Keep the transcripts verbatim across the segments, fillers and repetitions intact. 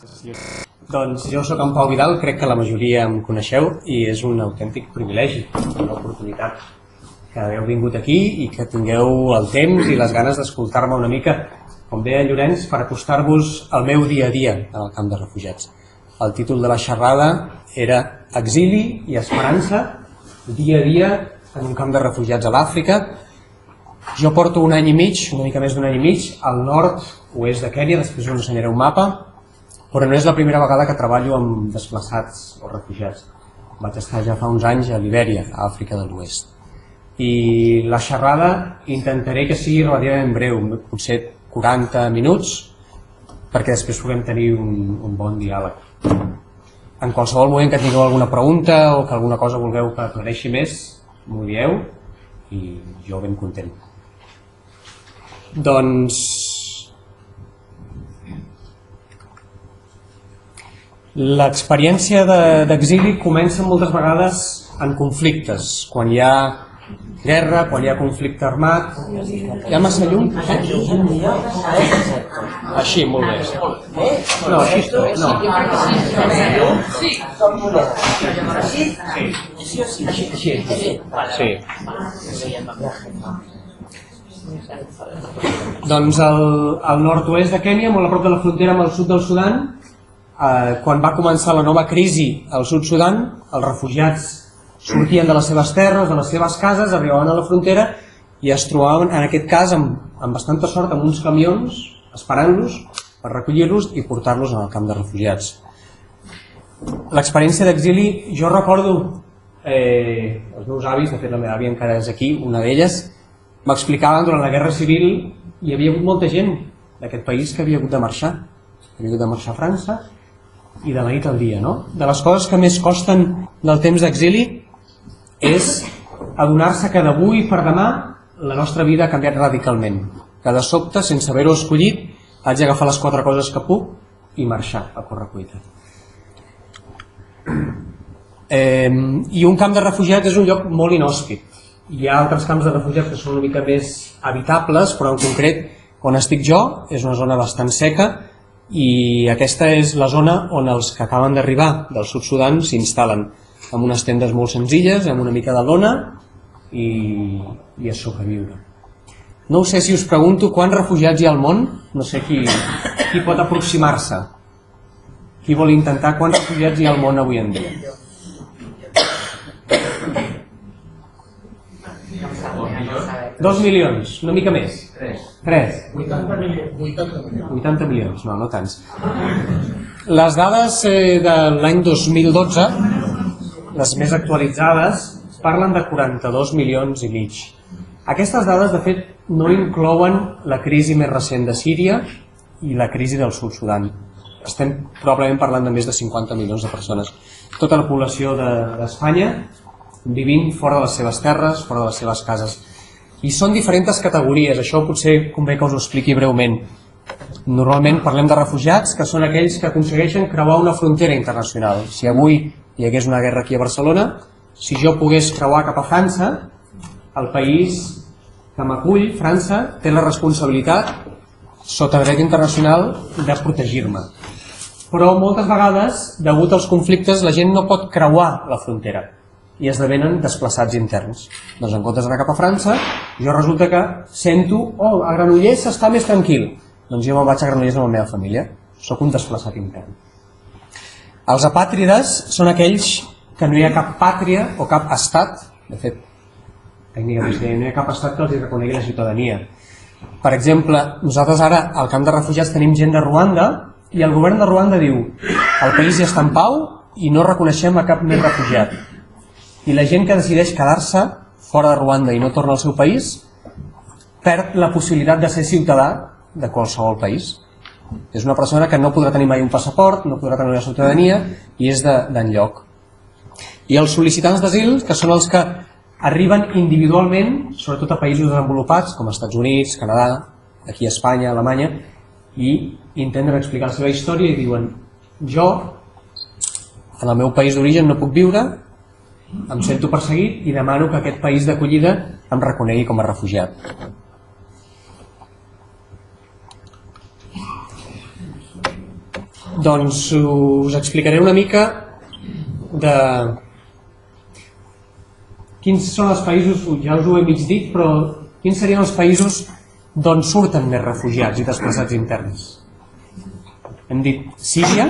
Doncs jo sóc en Pau Vidal, crec que la majoria em coneixeu i és un autèntic privilegi, una oportunitat que heu vingut aquí i que tingueu el temps i les ganes d'escoltar-me una mica, com deia Llorenç, per acostar-vos al meu dia a dia en el camp de refugiats. El títol de la xerrada era Exili i Esperança, dia a dia en un camp de refugiats a l'Àfrica. Jo porto un any i mig, una mica més d'un any i mig, al nord-oest de Kènia, després us ensenyaré un mapa, però no és la primera vegada que treballo amb desplaçats o refugiats. Vaig estar ja fa uns anys a Libèria, a Àfrica de l'Oest. I la xerrada intentaré que sigui relativament breu, potser quaranta minuts, perquè després puguem tenir un, un bon diàleg. En qualsevol moment que tingueu alguna pregunta o que alguna cosa vulgueu que aclareixi més, m'ho dieu i jo ben content. Doncs l'experiència d'exili comença moltes vegades en conflictes, quan hi ha guerra, quan hi ha conflicte armat. Hi ha massa llum? Així, molt bé. No, així està. No. Sí. Doncs al nord-oest de Kènia, molt a prop de la frontera amb el sud del Sudan, quan va començar la nova crisi al sud Sudan, els refugiats sortien de les seves terres, de les seves cases, arribaven a la frontera i es trobaven, en aquest cas, amb, amb bastanta sort, amb uns camions esperant-los per recollir-los i portar-los al camp de refugiats. L'experiència d'exili, jo recordo, eh, els meus avis, de fet la meva àvia encara és aquí, una d'elles, m'explicaven durant la Guerra Civil hi havia hagut molta gent d'aquest país que havia hagut de marxar, havia hagut de marxar a França i de la nit al dia, no? De les coses que més costen del temps d'exili és adonar-se que d'avui per demà la nostra vida ha canviat radicalment, que de sobte, sense haver-ho escollit, haig d'agafar les quatre coses que puc i marxar a correcuita. Eh, I un camp de refugiats és un lloc molt inhòspit. Hi ha altres camps de refugiats que són una mica més habitables, però en concret on estic jo és una zona bastant seca i aquesta és la zona on els que acaben d'arribar del sud Sudan s'instal·len amb unes tendes molt senzilles, amb una mica de lona i, i a sobreviure. No sé si us pregunto quants refugiats hi ha al món, no sé qui, qui pot aproximar-se, qui vol intentar, quants refugiats hi ha al món avui en dia. Dos milions, una mica més. Tres. Tres. vuitanta milions. vuitanta milions, no, no tants. Les dades eh, de l'any dos mil dotze, les més actualitzades, parlen de quaranta-dos milions i mig. Aquestes dades, de fet, no inclouen la crisi més recent de Síria i la crisi del sud Sudan. Estem probablement parlant de més de cinquanta milions de persones. Tota la població d'Espanya vivint fora de les seves terres, fora de les seves cases. I són diferents categories, això potser convé que us ho expliqui breument. Normalment parlem de refugiats, que són aquells que aconsegueixen creuar una frontera internacional. Si avui hi hagués una guerra aquí a Barcelona, si jo pogués creuar cap a França, el país que m'acull, França, té la responsabilitat, sota dret internacional, de protegir-me. Però moltes vegades, degut als conflictes, la gent no pot creuar la frontera i esdevenen desplaçats interns. Doncs en comptes d'anar cap a França, jo resulta que sento, oh, a Granollers s'està més tranquil. Doncs jo me'n vaig a Granollers amb la meva família. Soc un desplaçat intern. Els apàtrides són aquells que no hi ha cap pàtria o cap estat, de fet, tècnicament no hi ha cap estat que els reconegui la ciutadania. Per exemple, nosaltres ara al camp de refugiats tenim gent de Ruanda i el govern de Ruanda diu el país ja està en pau i no reconeixem a cap més refugiat. I la gent que decideix quedar-se fora de Ruanda i no torna al seu país perd la possibilitat de ser ciutadà de qualsevol país. És una persona que no podrà tenir mai un passaport, no podrà tenir la ciutadania i és d'enlloc. I els sol·licitants d'asil, que són els que arriben individualment, sobretot a països desenvolupats com Estats Units, Canadà, aquí a Espanya, Alemanya, i intenten explicar la seva història i diuen jo en el meu país d'origen no puc viure, em sento perseguit i demano que aquest país d'acollida em reconegui com a refugiat. Doncs us explicaré una mica de quins són els països, ja us ho he mig dit, però quins serien els països d'on surten més refugiats i desplaçats interns. Hem dit Síria,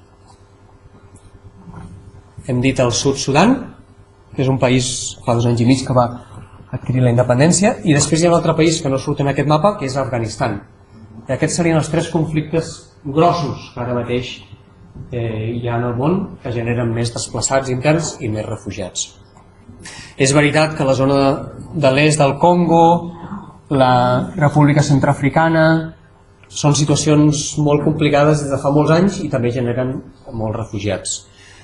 hem dit el Sud-Sudan, que és un país fa dos anys i mig que va adquirir la independència, i després hi ha un altre país que no surt en aquest mapa, que és Afganistan. I aquests serien els tres conflictes grossos que ara mateix eh, hi ha en el món, que generen més desplaçats interns i més refugiats. És veritat que la zona de l'est del Congo, la República Centroafricana, són situacions molt complicades des de fa molts anys i també generen molts refugiats.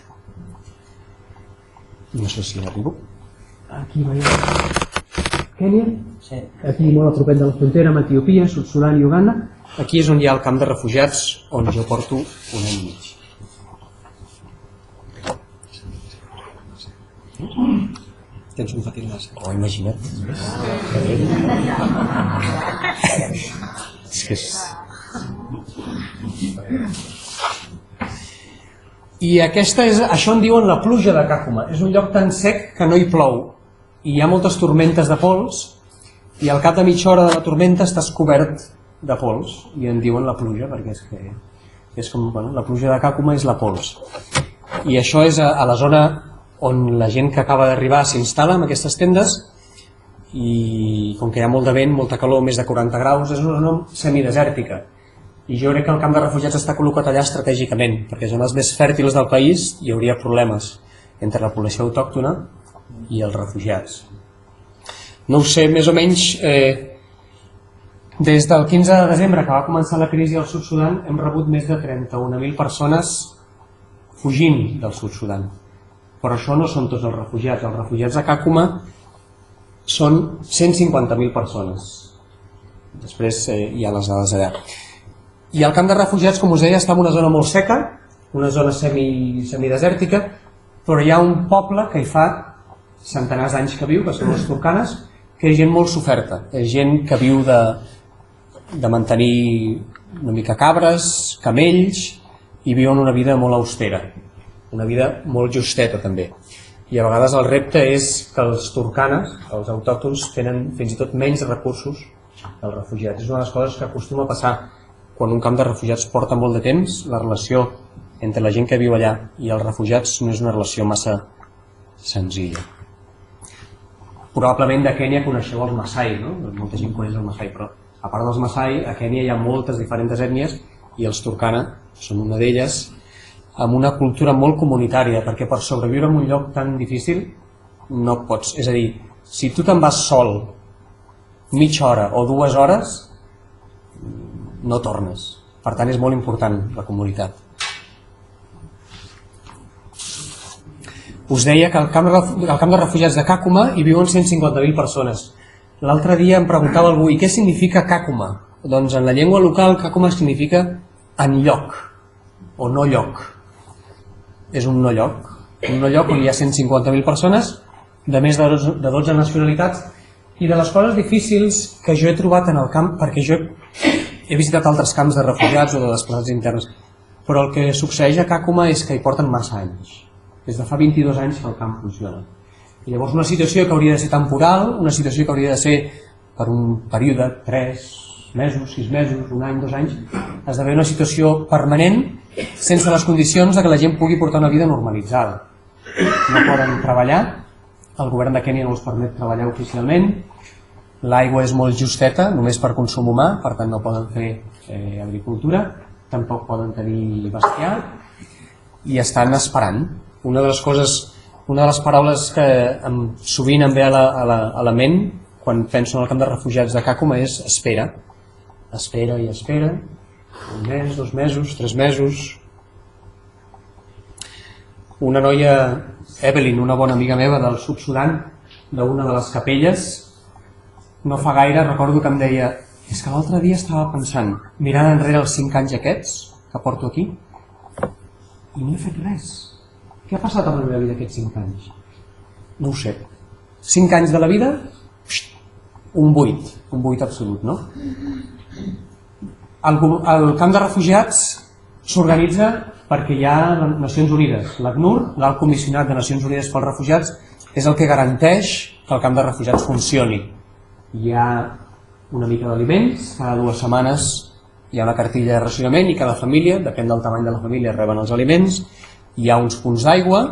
No sé si arribo. Aquí veiem Kènia, aquí molt a propet de la frontera amb Etiòpia, Sud-Sudan i Uganda. Aquí és on hi ha el camp de refugiats on jo porto un any i mig. Tens un petit nas. Oh, imagina't. És que és... I aquesta és, això en diuen la pluja de Kakuma. És un lloc tan sec que no hi plou. I hi ha moltes tormentes de pols i al cap de mitja hora de la tormenta estàs cobert de pols i en diuen la pluja perquè és que és com, bueno, la pluja de Kakuma és la pols. I això és a, a la zona on la gent que acaba d'arribar s'instal·la en aquestes tendes i com que hi ha molt de vent, molta calor, més de quaranta graus, és una zona semidesèrtica. I jo crec que el camp de refugiats està col·locat allà estratègicament, perquè zones més fèrtils del país hi hauria problemes entre la població autòctona i els refugiats. No ho sé, més o menys eh, des del quinze de desembre que va començar la crisi al Sud-Sudan hem rebut més de trenta-una mil persones fugint del Sud-Sudan. Però això no són tots els refugiats. Els refugiats a Kakuma són cent cinquanta mil persones. Després eh, hi ha les dades allà. I el camp de refugiats, com us deia, està en una zona molt seca, una zona semi, semidesèrtica, però hi ha un poble que hi fa centenars d'anys que viu, que són les turcanes, que és gent molt soferta, és gent que viu de, de mantenir una mica cabres, camells, i viuen una vida molt austera, una vida molt justeta també. I a vegades el repte és que els turcanes, els autòctons, tenen fins i tot menys recursos que els refugiats. És una de les coses que acostuma a passar quan un camp de refugiats porta molt de temps. La relació entre la gent que viu allà i els refugiats no és una relació massa senzilla. Probablement de Kènia coneixeu els Masai, no? Molta gent coneix el Masai, però a part dels Masai, a Kènia hi ha moltes diferents ètnies i els turkana són una d'elles, amb una cultura molt comunitària, perquè per sobreviure en un lloc tan difícil no pots, és a dir, si tu te'n vas sol mitja hora o dues hores, no tornes. Per tant, és molt important la comunitat. Us deia que al camp, al camp de refugiats de Kakuma hi viuen cent cinquanta mil persones. L'altre dia em preguntava algú, i què significa Kakuma? Doncs en la llengua local Kakuma significa enlloc, o no lloc. És un no lloc, un no lloc on hi ha cent cinquanta mil persones de més de dotze nacionalitats. I de les coses difícils que jo he trobat en el camp, perquè jo he visitat altres camps de refugiats o de desplaçats interns, però el que succeeix a Kakuma és que hi porten massa anys. Des de fa vint-i-dos anys que el camp funciona. I llavors una situació que hauria de ser temporal, una situació que hauria de ser per un període, tres mesos, sis mesos, un any, dos anys, esdevé una situació permanent sense les condicions de que la gent pugui portar una vida normalitzada. No poden treballar, el govern de Kènia no els permet treballar oficialment, l'aigua és molt justeta, només per consum humà, per tant no poden fer eh, agricultura, tampoc poden tenir bestiar i estan esperant. Una de les coses, una de les paraules que em, sovint em ve a la, a, la, a la ment quan penso en el camp de refugiats de Kakuma és espera. Espera i espera, un mes, dos mesos, tres mesos. Una noia, Evelyn, una bona amiga meva del Sud-Sudan, d'una de les capelles, no fa gaire recordo que em deia, és que l'altre dia estava pensant, mirant enrere els cinc anys aquests que porto aquí, i no he fet res. Què ha passat amb la meva vida aquests cinc anys? No ho sé. Cinc anys de la vida, un buit, un buit absolut, no? El, el camp de refugiats s'organitza perquè hi ha Nacions Unides. L'ACNUR, l'Alt Comissionat de Nacions Unides pels Refugiats, és el que garanteix que el camp de refugiats funcioni. Hi ha una mica d'aliments, cada dues setmanes hi ha una cartilla de racionament i cada família, depèn del tamany de la família, reben els aliments. Hi ha uns punts d'aigua,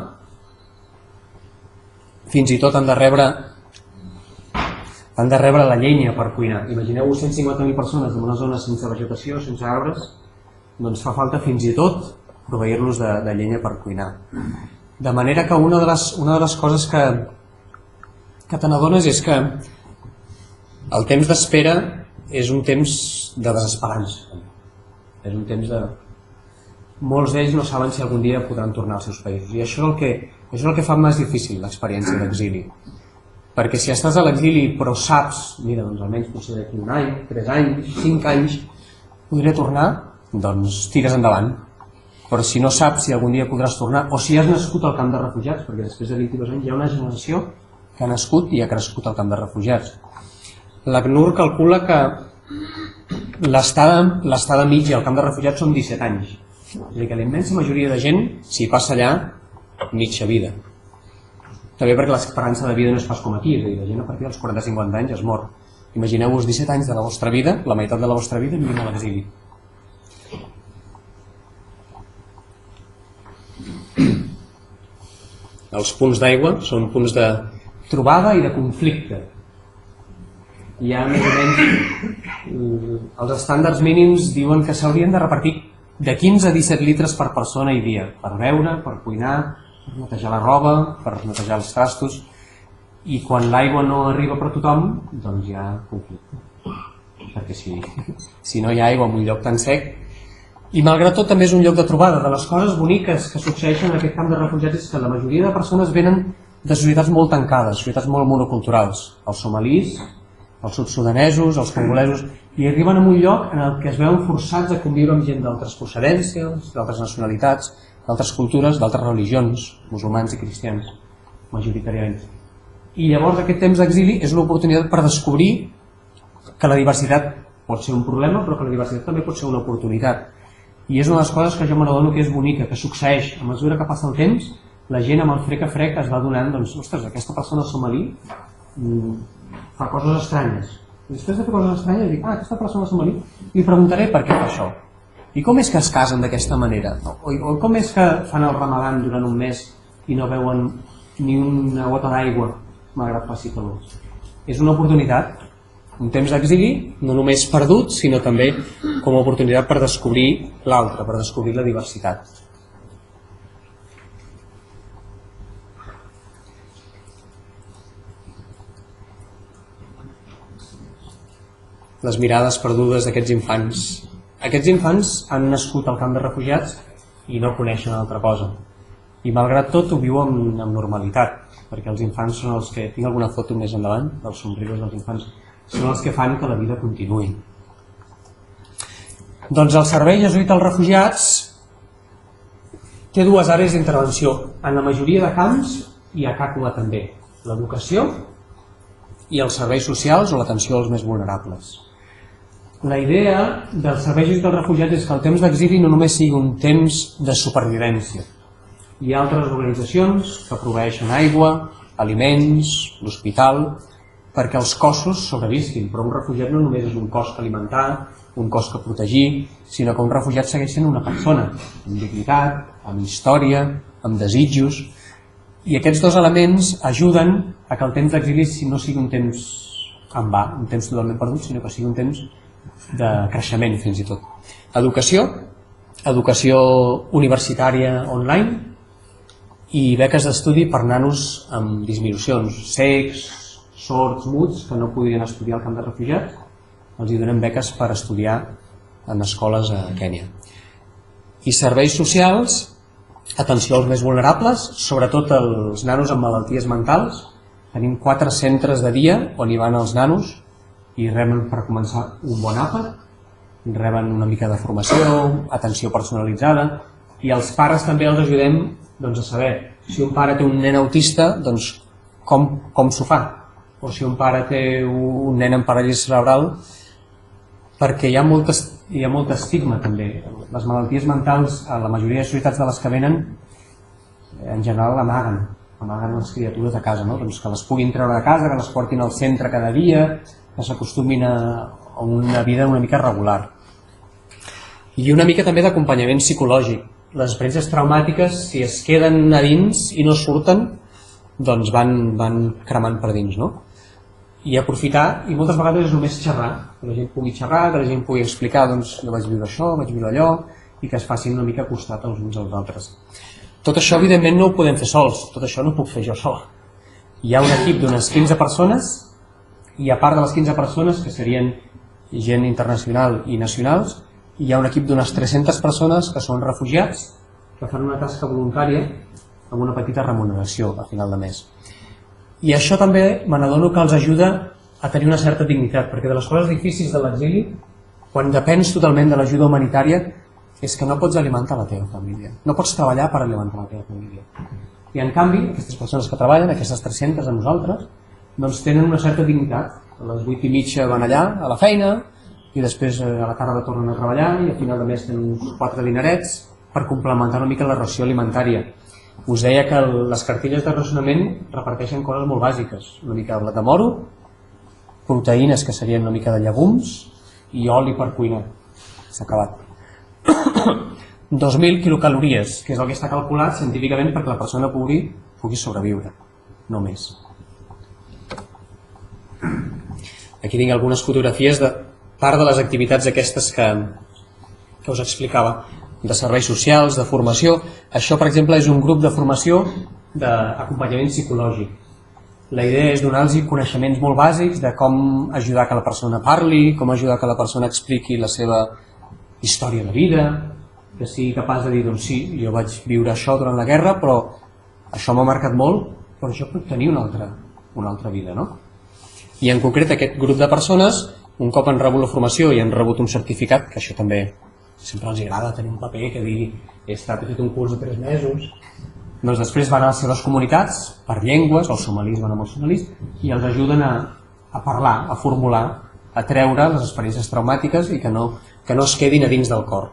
fins i tot han de rebre han de rebre la llenya per cuinar. Imagineu-vos cent cinquanta mil persones en una zona sense vegetació, sense arbres, doncs fa falta fins i tot proveir-los de, de llenya per cuinar. De manera que una de les, una de les coses que, que te n'adones és que el temps d'espera és un temps de desesperança. És un temps de... Molts d'ells no saben si algun dia podran tornar als seus països. I això és el que, això és el que fa més difícil l'experiència d'exili. Perquè si estàs a l'exili però saps, mira, doncs almenys potser d'aquí un any, tres anys, cinc anys, podré tornar, doncs tires endavant. Però si no saps si algun dia podràs tornar, o si has nascut al camp de refugiats, perquè després de vint-i-dos anys hi ha una generació que ha nascut i ha crescut al camp de refugiats. L'ACNUR calcula que l'estada mitja al camp de refugiats són disset anys. És a dir, que la immensa majoria de gent s'hi passa allà mitja vida. També perquè l'esperança de vida no és pas com aquí, és a dir, la gent a partir dels quaranta a cinquanta anys es mor. Imagineu-vos disset anys de la vostra vida, la meitat de la vostra vida vivint a l'exili. Els punts d'aigua són punts de trobada i de conflicte. Hi ha més o menys... Els estàndards mínims diuen que s'haurien de repartir de quinze a disset litres per persona i dia, per beure, per cuinar, per netejar la roba, per netejar els trastos, i quan l'aigua no arriba per tothom, doncs hi ha conflicte. Perquè si, si no hi ha aigua en un lloc tan sec... I malgrat tot també és un lloc de trobada. De les coses boniques que succeeixen en aquest camp de refugiats és que la majoria de persones venen de societats molt tancades, societats molt monoculturals. Els somalís, els sud-sudanesos, els congolesos, i arriben a un lloc en el que es veuen forçats a conviure amb gent d'altres procedències, d'altres nacionalitats, d'altres cultures, d'altres religions, musulmans i cristians, majoritàriament. I llavors aquest temps d'exili és una oportunitat per descobrir que la diversitat pot ser un problema, però que la diversitat també pot ser una oportunitat. I és una de les coses que jo m'adono que és bonica, que succeeix. A mesura que passa el temps, la gent amb el frec a frec es va donant, doncs, ostres, aquesta persona somalí fa coses estranyes. I després de fer coses estranyes dic, ah, aquesta persona somalí, li preguntaré per què fa això. I com és que es casen d'aquesta manera? O, o com és que fan el ramadan durant un mes i no veuen ni una gota d'aigua, malgrat faci calor? És una oportunitat, un temps d'exili, no només perdut, sinó també com a oportunitat per descobrir l'altre, per descobrir la diversitat. Les mirades perdudes d'aquests infants. Aquests infants han nascut al camp de refugiats i no coneixen altra cosa. I malgrat tot ho viuen amb normalitat, perquè els infants són els que... Tinc alguna foto més endavant dels somriures dels infants. Són els que fan que la vida continuï. Doncs el Servei Jesuïta als Refugiats té dues àrees d'intervenció. En la majoria de camps hi ha CACUA també, l'educació i els serveis socials o l'atenció als més vulnerables. La idea del Servei Jesuïta als Refugiats és que el temps d'exili no només sigui un temps de supervivència. Hi ha altres organitzacions que proveeixen aigua, aliments, l'hospital, perquè els cossos sobrevisquin, però un refugiat no només és un cos que alimentar, un cos que protegir, sinó que un refugiat segueix sent una persona, amb dignitat, amb història, amb desitjos, i aquests dos elements ajuden a que el temps d'exili no sigui un temps en va, un temps totalment perdut, sinó que sigui un temps de creixement fins i tot. Educació, educació universitària online i beques d'estudi per nanos amb disminucions, cecs, sords, muts, que no podien estudiar al camp de refugiats, els hi donem beques per estudiar en escoles a Kènia. I serveis socials, atenció als més vulnerables, sobretot els nanos amb malalties mentals. Tenim quatre centres de dia on hi van els nanos i reben per començar un bon àpat, reben una mica de formació, atenció personalitzada, i els pares també els ajudem doncs, a saber si un pare té un nen autista, doncs, com, com s'ho fa. O si un pare té un nen amb paràlisi cerebral, perquè hi ha molt estigma també. Les malalties mentals a la majoria de societats de les que venen en general amaguen amaguen les criatures de casa, no? Doncs que les puguin treure de casa, que les portin al centre cada dia, que s'acostumin a una vida una mica regular. I una mica també d'acompanyament psicològic. Les experiències traumàtiques, si es queden a dins i no surten, doncs van, van cremant per dins, no? I aprofitar, i moltes vegades és només xerrar, que la gent pugui xerrar, que la gent pugui explicar, doncs jo vaig viure això, vaig viure allò, i que es facin una mica costat els uns als altres. Tot això, evidentment, no ho podem fer sols, tot això no ho puc fer jo sol. Hi ha un equip d'unes quinze persones, i a part de les quinze persones, que serien gent internacional i nacionals, hi ha un equip d'unes tres-centes persones que són refugiats, que fan una tasca voluntària amb una petita remuneració a final de mes. I això també me n'adono que els ajuda a tenir una certa dignitat, perquè de les coses difícils de l'exili, quan depens totalment de l'ajuda humanitària, és que no pots alimentar la teva família, no pots treballar per alimentar la teva família. I en canvi, aquestes persones que treballen, aquestes tres-centes de nosaltres, doncs tenen una certa dignitat. A les vuit i mitja van allà, a la feina, i després a la tarda tornen a treballar, i al final de mes tenen uns quatre dinerets per complementar una mica la ració alimentària. Us deia que les cartilles de racionament reparteixen coses molt bàsiques, una mica de blat de moro, proteïnes que serien una mica de llegums i oli per cuinar. S'ha acabat. dos mil quilocalories, que és el que està calculat científicament perquè la persona pugui, pugui sobreviure, no més. Aquí tinc algunes fotografies de part de les activitats aquestes que, que us explicava, de serveis socials, de formació. Això, per exemple, és un grup de formació d'acompanyament psicològic. La idea és donar-los coneixements molt bàsics de com ajudar que la persona parli, com ajudar que la persona expliqui la seva història de vida, que sigui capaç de dir, doncs sí, jo vaig viure això durant la guerra, però això m'ha marcat molt, però jo puc tenir una altra, una altra vida, no? I en concret aquest grup de persones, un cop han rebut la formació i han rebut un certificat, que això també sempre els agrada tenir un paper que digui he estat, he fet un curs de tres mesos, doncs després van a les seves comunitats per llengües, els somalis van amb els somalis i els ajuden a, a parlar, a formular, a treure les experiències traumàtiques i que no, que no es quedin a dins del cor.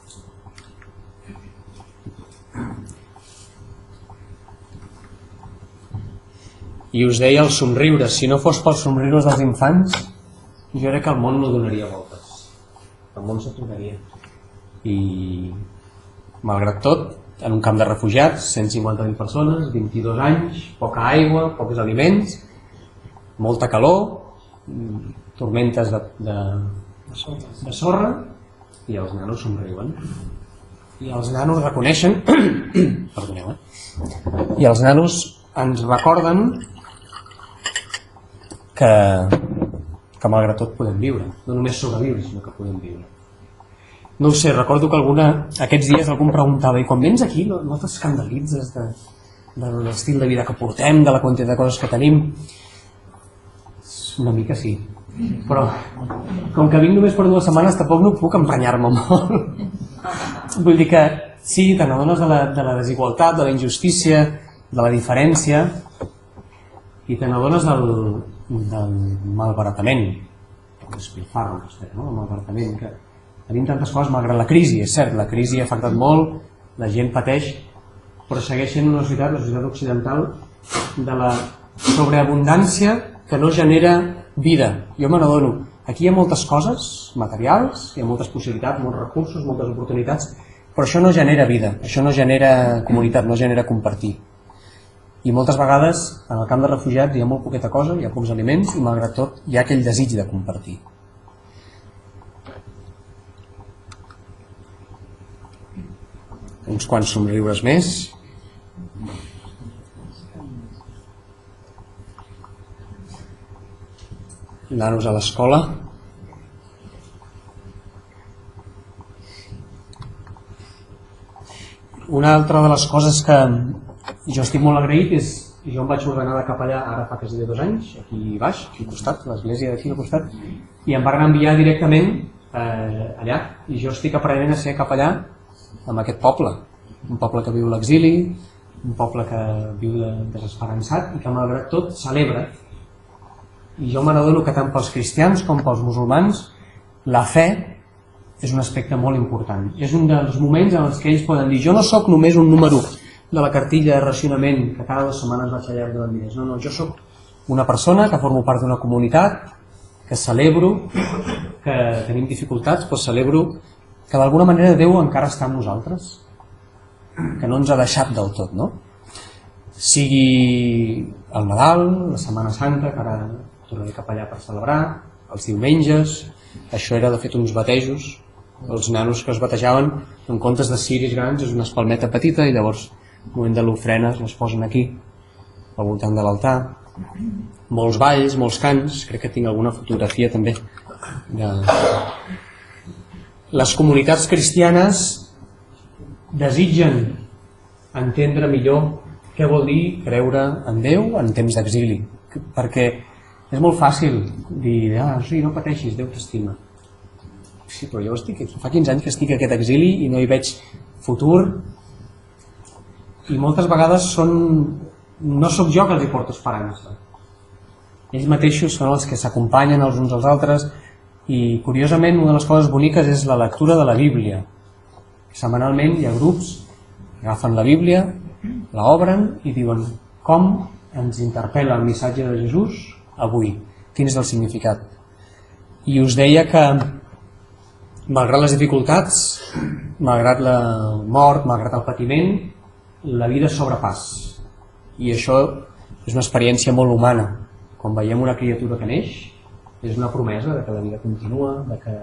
I us deia els somriures, si no fos pels somriures dels infants, jo crec que el món no donaria voltes, el món s'aturaria. I malgrat tot, en un camp de refugiats, cent cinquanta mil persones, vint-i-dos anys, poca aigua, pocs aliments, molta calor, tormentes de, de, de sorra, i els nanos somriuen. I els nanos reconeixen, perdoneu, eh? I els nanos ens recorden que, que malgrat tot podem viure, no només sobreviure, sinó que podem viure. No ho sé, recordo que alguna, aquests dies algú em preguntava i quan vens aquí no, no t'escandalitzes de, de l'estil de vida que portem, de la quantitat de coses que tenim? Una mica sí, però com que vinc només per dues setmanes tampoc no puc emprenyar-me molt. Vull dir que sí, te n'adones de, la, de la desigualtat, de la injustícia, de la diferència i te n'adones del, del malbaratament, del despilfarro, no? El malbaratament que tenim tantes coses malgrat la crisi, és cert, la crisi ha afectat molt, la gent pateix, però segueix sent una societat, la societat occidental, de la sobreabundància que no genera vida. Jo me n'adono, aquí hi ha moltes coses materials, hi ha moltes possibilitats, molts recursos, moltes oportunitats, però això no genera vida, això no genera comunitat, no genera compartir. I moltes vegades en el camp de refugiats hi ha molt poqueta cosa, hi ha pocs aliments i malgrat tot hi ha aquell desig de compartir. Uns quants somriures més. Nanos a l'escola. Una altra de les coses que jo estic molt agraït és, jo em vaig ordenar de capellà ara fa quasi dos anys, aquí baix, aquí al costat, l'església d'aquí al costat, i em van enviar directament eh, allà, i jo estic aprenent a ser capellà amb aquest poble, un poble que viu l'exili, un poble que viu desesperançat i que malgrat tot celebra. I jo me n'adono que tant pels cristians com pels musulmans la fe és un aspecte molt important. És un dels moments en els que ells poden dir jo no sóc només un número de la cartilla de racionament que cada dues setmanes vaig allà donant diners. No, no, jo sóc una persona que formo part d'una comunitat, que celebro que tenim dificultats, però celebro que d'alguna manera Déu encara està amb nosaltres, que no ens ha deixat del tot, no? Sigui el Nadal, la Setmana Santa, que ara tornaré cap allà per celebrar, els diumenges, això era de fet uns batejos, els nanos que es batejaven en comptes de ciris grans és una espalmeta petita i llavors al moment de l'ofrena les posen aquí al voltant de l'altar, molts balls, molts cants, crec que tinc alguna fotografia també de... Les comunitats cristianes desitgen entendre millor què vol dir creure en Déu en temps d'exili, perquè és molt fàcil dir, ah, sí, no pateixis, Déu t'estima. Sí, però jo estic, fa quinze anys que estic a aquest exili i no hi veig futur i moltes vegades són, no sóc jo que els hi porto esperança. Ells mateixos són els que s'acompanyen els uns als altres i curiosament una de les coses boniques és la lectura de la Bíblia. Setmanalment hi ha grups que agafen la Bíblia, la obren i diuen com ens interpel·la el missatge de Jesús avui, quin és el significat. I us deia que malgrat les dificultats, malgrat la mort, malgrat el patiment, la vida sobrepàs. I això és una experiència molt humana. Quan veiem una criatura que neix, és una promesa de que la vida continua, de que,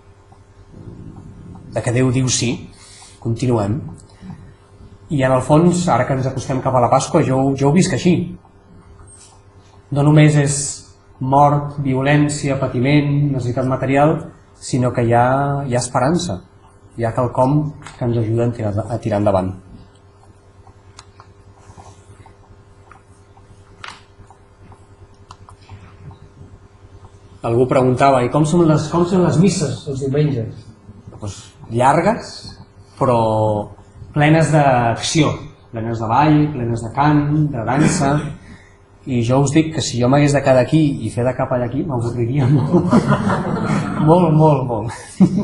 de que Déu diu sí, continuem. I en el fons, ara que ens acostem cap a la Pasqua, jo, jo ho visc així. No només és mort, violència, patiment, necessitat material, sinó que hi ha, hi ha esperança, hi ha quelcom que ens ajuda a tirar, a tirar endavant. Algú preguntava, i com són les, com són les misses els diumenges? Pues, llargues, però plenes d'acció, plenes de ball, plenes de cant, de dansa, i jo us dic que si jo m'hagués de quedar aquí i fer de cap allà aquí, m'avorriria molt. molt, molt, molt.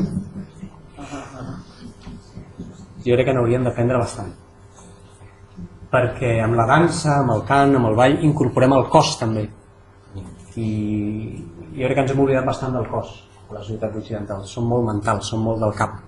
Jo crec que n'hauríem d'aprendre bastant. Perquè amb la dansa, amb el cant, amb el ball, incorporem el cos també. I jo crec que ens hem oblidat bastant del cos, a les societats occidentals. Són molt mentals, són molt del cap.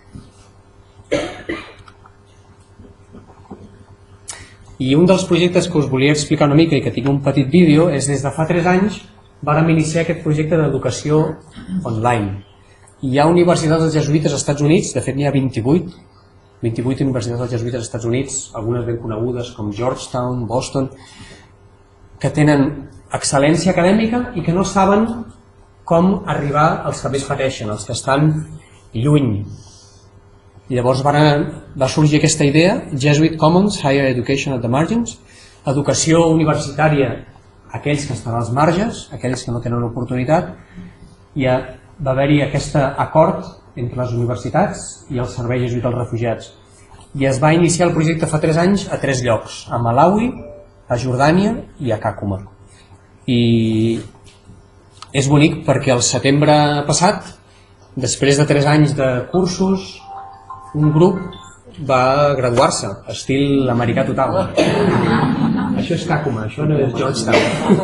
I un dels projectes que us volia explicar una mica i que tinc un petit vídeo és des de fa tres anys vàrem iniciar aquest projecte d'educació online. Hi ha universitats dels jesuïtes als Estats Units, de fet n'hi ha vint-i-vuit, vint-i-vuit universitats dels jesuïtes als Estats Units, algunes ben conegudes com Georgetown, Boston, que tenen excel·lència acadèmica i que no saben com arribar als que més pateixen, als que estan lluny. I llavors va, va sorgir aquesta idea, Jesuit Commons, Higher Education at the Margins, educació universitària a aquells que estan als marges, aquells que no tenen oportunitat, i va haver-hi aquest acord entre les universitats i el Servei Jesuïta als Refugiats. I es va iniciar el projecte fa tres anys a tres llocs, a Malawi, a Jordània i a Kakuma. I és bonic perquè el setembre passat, després de tres anys de cursos, un grup va graduar-se, estil americà total. Això és Kakuma, això no és Georgetown.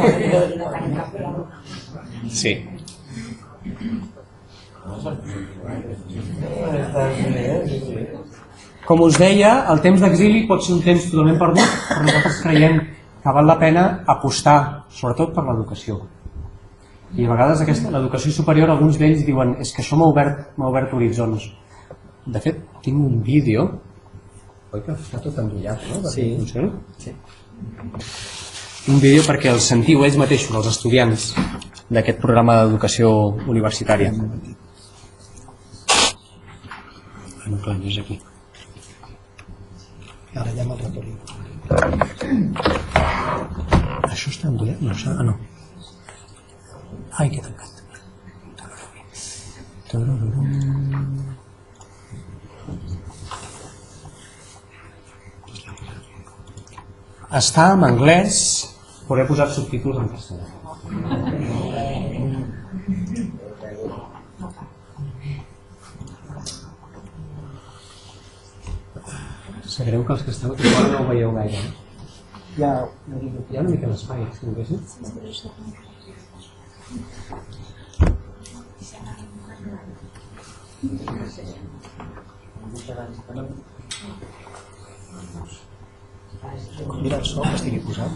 Sí. Com us deia, el temps d'exili pot ser un temps totalment perdut, però nosaltres creiem que val la pena apostar, sobretot per l'educació. I a vegades l'educació superior, alguns d'ells diuen és que això m'ha obert, m'ha obert horitzons. De fet, tinc un vídeo, oi que està tot endollat, no? Sí. Funciona? Sí. Un vídeo perquè el sentiu ells mateixos, els estudiants d'aquest programa d'educació universitària. Ah, no, clar, no és aquí. Ara ja me'l retorno. Això està endollat? No, ah, no. Ai, que tancat. Està en anglès, però he posat subtítols en castellà. Sap greu que els que esteu aquí fora no ho veieu gaire. Hi ha una mica d'espai, si no veieu? Mira el so que estigui posat.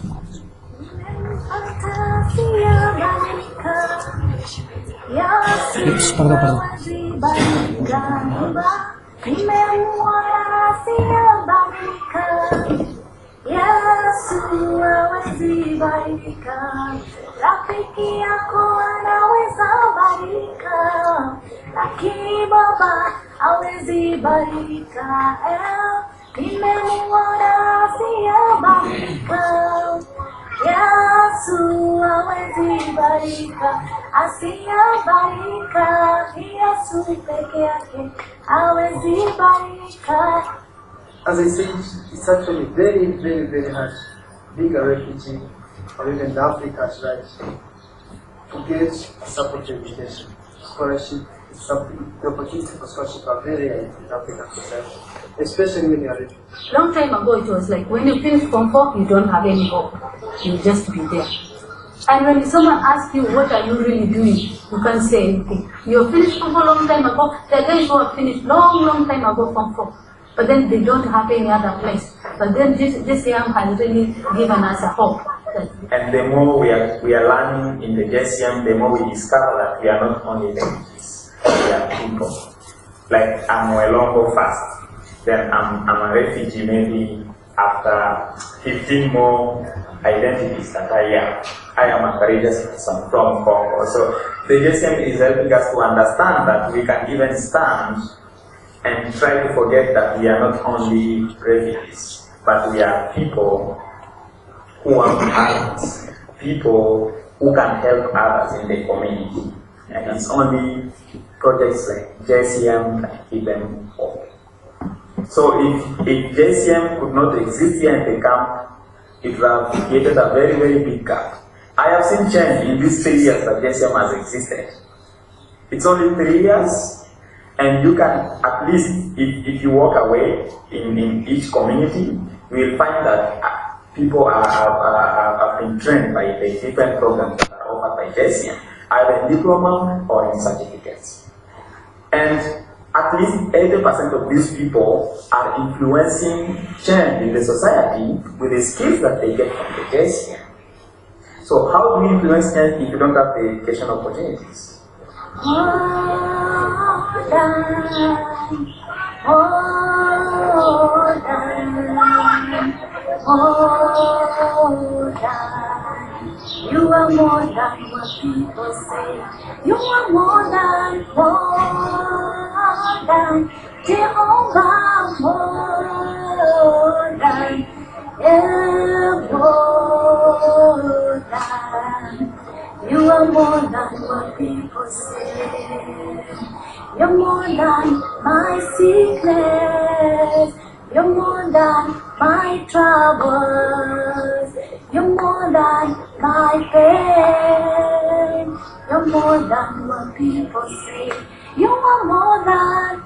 Ups, perdó, perdó. Yesu hawezi badilika, rafiki yako anaweza badilika, lakini Baba hawezi badilika. Nimemuona asiyebadilika, Yesu hawezi badilika, asiyebadilika, Yesu peke yake hawezi badilika. As I said, it's actually very, very, very hard being a refugee or even the Africans, right? To get support education, scholarship, something, the opportunity for scholarship are very high in Africa, especially when you are refugee. Long time ago, it was like when you finish Form four, you don't have any hope. You just be there. And when someone asks you, what are you really doing? You can't say anything. You finished Form four long time ago. There are guys who have finished long, long time ago Form four. But then they don't have any other place. But then this, this young has really given us a hope. And the more we are, we are learning in the J S E M, the more we discover that we are not only refugees, we are people. Like I'm Mwelongo first, then I'm, I'm a refugee maybe after fifteen more identities that I am. I am a courageous person from Congo. So the J S E M is helping us to understand that we can even stand and try to forget that we are not only refugees, but we are people who are parents, people who can help others in the community. And it's only projects like J S E M that keep them open. So if, if J S E M could not exist here in the camp, it would have created a very, very big gap. I have seen change in these three years that J S E M has existed. It's only three years, and you can, at least, if, if you walk away in, in each community, you will find that uh, people are, are, are, have been trained by the different programs that are offered by J S E M, either in diploma or in certificates. And at least eighty percent of these people are influencing change in the society with the skills that they get from the J S E M. So how do you influence change if you don't have the education opportunities? Hold on, hold on, hold on. You are more than what people say. You are more than, more than Jehovah, more than, yeah, more than. You are more than what people say. You're more than my sickness. You're more than my troubles. You're more than my pain. You're more than what people say. You are more than,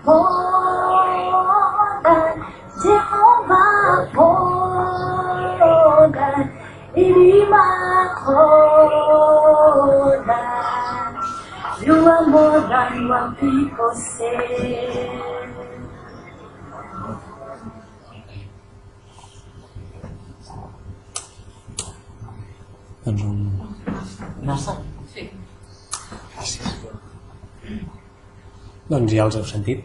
more than Jehovah, more than Irima, more than. You are more than what people say. Doncs un... Sí. Gràcies. Doncs ja els heu sentit.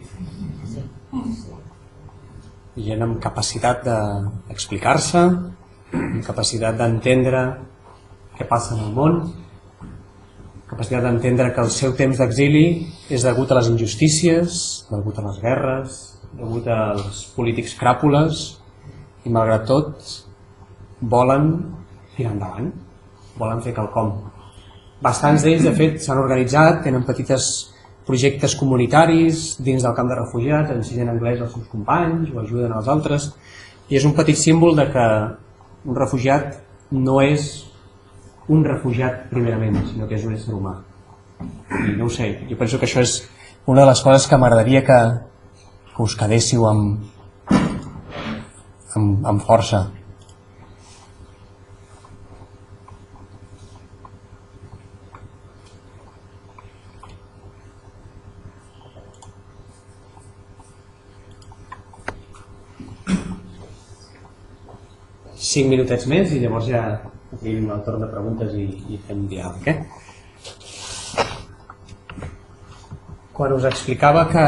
Gent amb capacitat d'explicar-se, amb capacitat d'entendre què passa en el món, capacitat d'entendre que el seu temps d'exili és degut a les injustícies, degut a les guerres, degut als polítics cràpules, i malgrat tot volen tirar endavant, volen fer quelcom. Bastants d'ells, de fet, s'han organitzat, tenen petites projectes comunitaris dins del camp de refugiats, ensenyen anglès als seus companys o ajuden als altres, i és un petit símbol de que un refugiat no és un refugiat primerament, sinó que és un ésser humà. I no ho sé, jo penso que això és una de les coses que m'agradaria que, que us quedéssiu amb, amb, amb força. Cinc minutets més i llavors ja tenim el torn de preguntes i, i fem diàleg. Eh? Quan us explicava que,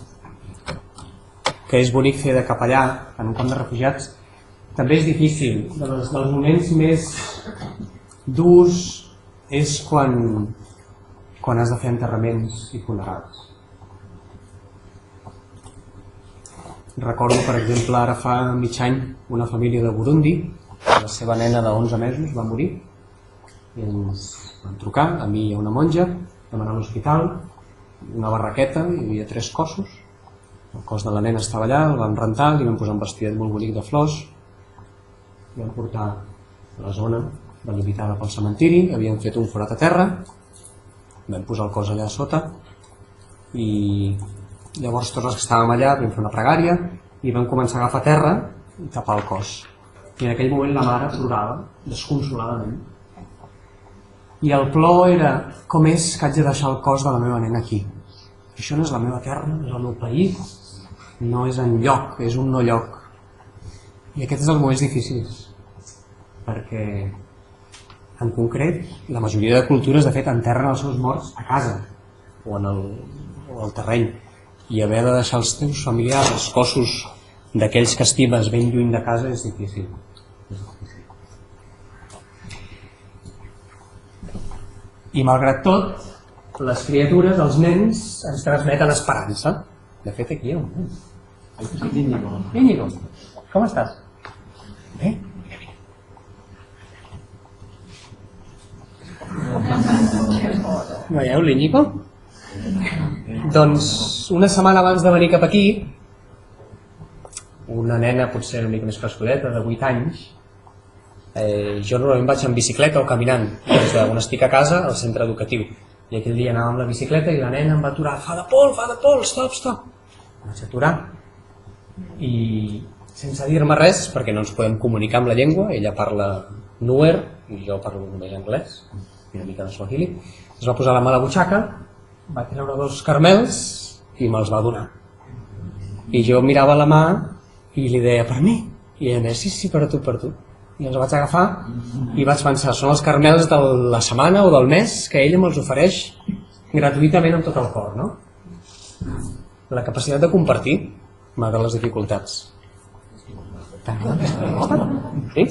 que és bonic fer de capellà en un camp de refugiats, també és difícil. Dels, dels moments més durs és quan, quan has de fer enterraments i funerals. Recordo, per exemple, ara fa mig any una família de Burundi, la seva nena d'onze mesos va morir i ens van trucar, a mi i a una monja, vam anar a l'hospital, una barraqueta, hi havia tres cossos, el cos de la nena estava allà, el vam rentar, li vam posar un vestidet molt bonic de flors, li vam portar a la zona delimitada pel cementiri, havíem fet un forat a terra, vam posar el cos allà sota i llavors tots els que estàvem allà vam fer una pregària i vam començar a agafar terra i tapar el cos. I en aquell moment la mare plorava desconsoladament. I el plor era: com és que haig de deixar el cos de la meva nena aquí? Això no és la meva terra, no és el meu país, no és enlloc, és un no lloc. I aquests són els moments difícils, perquè en concret la majoria de cultures de fet enterren els seus morts a casa o en el, o al terreny, i haver de deixar els teus familiars, els cossos d'aquells que estimes ben lluny de casa és difícil. I malgrat tot, les criatures, els nens, ens transmeten esperança. De fet, aquí hi ha un nen. Íñigo. Íñigo, com estàs? Bé? Veieu l'Íñigo? Doncs una setmana abans de venir cap aquí, una nena potser una mica més crescudeta, de vuit anys, eh, jo normalment vaig en bicicleta o caminant des d'on estic a casa al centre educatiu, i aquell dia anava amb la bicicleta i la nena em va aturar: fa de Pol, fa de Pol, stop, stop. Em vaig aturar i sense dir-me res, perquè no ens podem comunicar amb la llengua, ella parla Nuer i jo parlo només anglès i una mica de Swahili, es va posar la mà a la butxaca, va treure dos carmels i me'ls va donar. I jo mirava la mà i li deia: per mi? I ella deia: sí, sí, per a tu, per a tu. I els vaig agafar i vaig pensar: són els carmels de la setmana o del mes que ella me'ls ofereix gratuïtament amb tot el cor, no? La capacitat de compartir, malgrat les dificultats. Sí?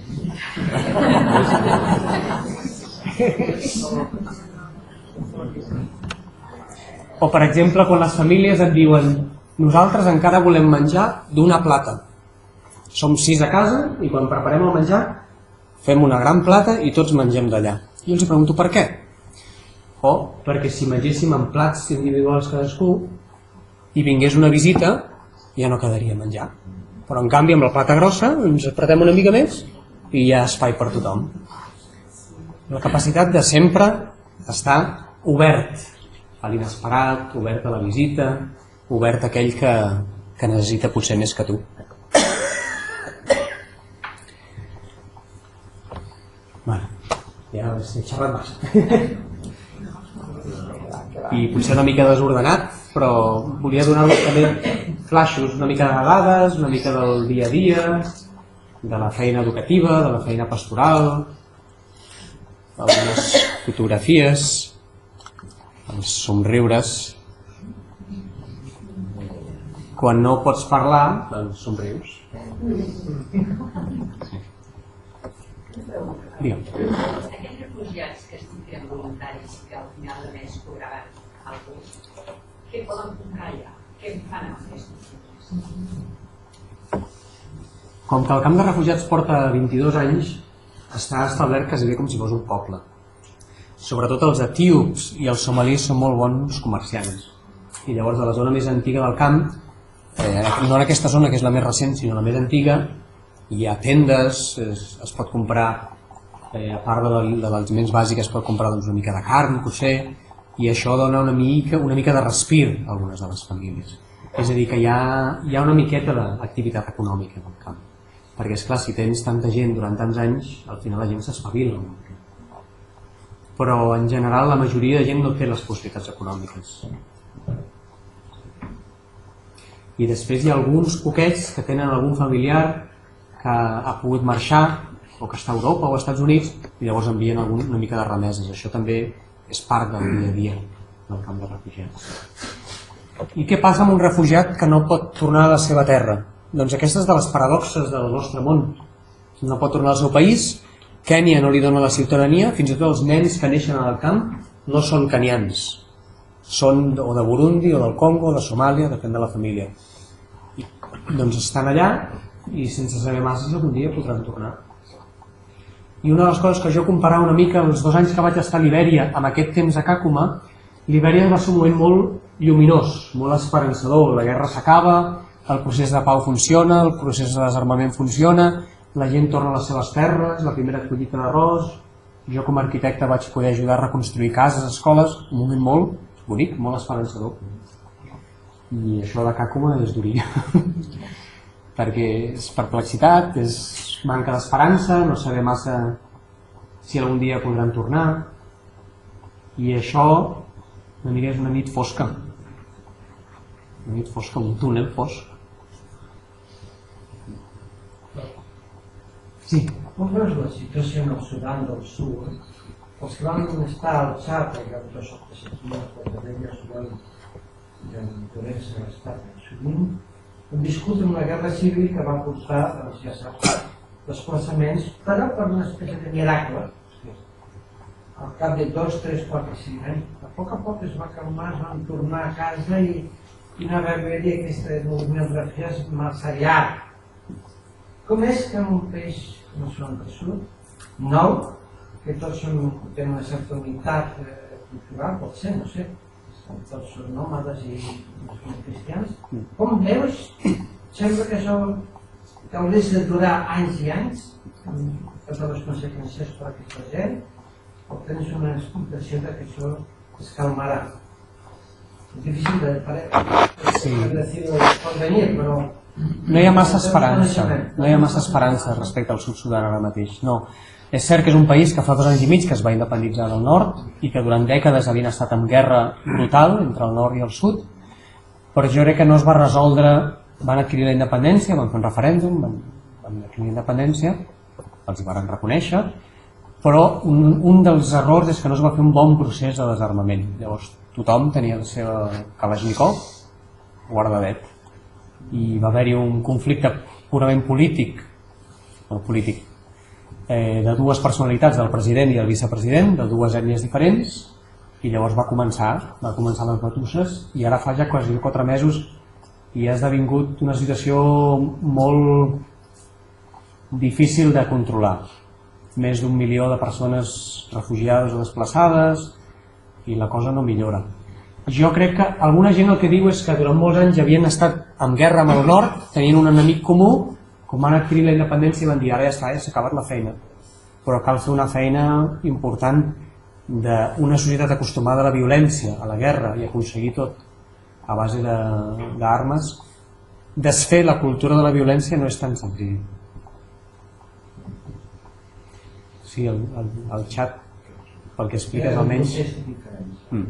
O per exemple quan les famílies et diuen: nosaltres encara volem menjar d'una plata, som sis a casa i quan preparem el menjar fem una gran plata i tots mengem d'allà. I jo els pregunto: per què? O perquè si mengéssim en plats individuals cadascú i vingués una visita ja no quedaria menjar, però en canvi amb la plata grossa ens apretem una mica més i hi ha espai per tothom. La capacitat de sempre estar obert a l'inesperat, obert a la visita, obert a aquell que, que necessita potser més que tu. Bueno, ja he xerrat massa. I potser una mica desordenat, però volia donar-vos també flaixos, una mica de dades, una mica del dia a dia, de la feina educativa, de la feina pastoral, algunes fotografies, els somriures. Quan no pots parlar, doncs somrius. Digue'm. Aquests refugiats que estan fent voluntaris que al final de mes cobraran alguns, què poden comprar allà? Què fan amb aquests refugiats? Com que el camp de refugiats porta vint-i-dos anys, està establert quasi com si fos un poble. Sobretot els etíops i els somalis són molt bons comerciants. I llavors a la zona més antiga del camp, eh, no en aquesta zona que és la més recent, sinó la més antiga, hi ha tendes, es, es pot comprar, eh, a part de, de l'aliments bàsics, es pot comprar doncs, una mica de carn, potser, i això dona una mica, una mica de respir a algunes de les famílies. És a dir, que hi ha, hi ha una miqueta d'activitat econòmica en el camp. perquè és clar, si tens tanta gent durant tants anys, al final la gent s'espavila. Però en general la majoria de gent no té les possibilitats econòmiques. I després hi ha alguns poquets que tenen algun familiar que ha pogut marxar o que està a Europa o als Estats Units i llavors envien algun, una mica de remeses. Això també és part del dia a dia del camp de refugiats. I què passa amb un refugiat que no pot tornar a la seva terra? Doncs aquestes de les paradoxes del nostre món. No pot tornar al seu país, Kènia no li dona la ciutadania, fins i tot els nens que neixen al camp no són kenians. Són o de Burundi o del Congo o de Somàlia, depèn de la família. I, doncs estan allà i sense saber massa algun dia podran tornar. I una de les coses que jo comparava una mica els dos anys que vaig estar a Libèria amb aquest temps a Kakuma, Libèria va ser un moment molt lluminós, molt esperançador. La guerra s'acaba, el procés de pau funciona, el procés de desarmament funciona, la gent torna a les seves terres, la primera collita d'arròs. Jo com a arquitecte vaig poder ajudar a reconstruir cases, escoles, un moment molt bonic, molt esperançador. I això de Kakuma és duria, perquè és perplexitat, és manca d'esperança, no saber massa si algun dia podran tornar, i això una mica és una nit fosca, una nit fosca, un túnel fosc. Sí. Com veus la situació en el Sudan del Sud? Els que van estar al Txad, que jo soc de Sequia, de Vella, Sudan, de Duresa, l'estat sovint, han viscut en una guerra civil que va portar, doncs ja saps, desplaçaments, però per una espècie de miracle. Al cap de dos, tres, quatre, cinc anys, a poc a poc es va calmar, es van tornar a casa i, i no va haver-hi aquest moviment de refugiats massa llarg. Com és que en un país com el Sudan del Sud, nou, que tots són, tenen una certa unitat eh, cultural, pot ser, no sé, tots són nòmades i cristians, com veus, sembla que això que hauria de durar anys i anys, amb totes les conseqüències per a aquesta gent, o tens una impressió que això es calmarà. És difícil de dir, però no hi ha massa esperança, no hi ha massa esperança respecte al Sud Sudan ara mateix, no. És cert que és un país que fa dos anys i mig que es va independitzar del nord i que durant dècades havien estat en guerra brutal entre el nord i el sud, però jo crec que no es va resoldre, van adquirir la independència, van fer un referèndum, van, van adquirir la independència, els hi van reconèixer, però un, un dels errors és que no es va fer un bon procés de desarmament. Llavors tothom tenia la seva Kalashnikov guardadet i va haver-hi un conflicte purament polític, o polític, eh, de dues personalitats, del president i del vicepresident, de dues ètnies diferents, i llavors va començar, va començar les batusses, i ara fa ja quasi quatre mesos i ha esdevingut una situació molt difícil de controlar. Més d'un milió de persones refugiades o desplaçades, i la cosa no millora. Jo crec que alguna gent el que diu és que durant molts anys havien estat en guerra amb el nord, tenien un enemic comú, com van adquirir la independència i van dir ara ja està, ja s'ha acabat la feina. Però cal fer una feina important d'una societat acostumada a la violència, a la guerra, i aconseguir tot a base d'armes. Desfer la cultura de la violència no és tan senzill. Sí, el, el, el xat, pel que expliques almenys... Mm.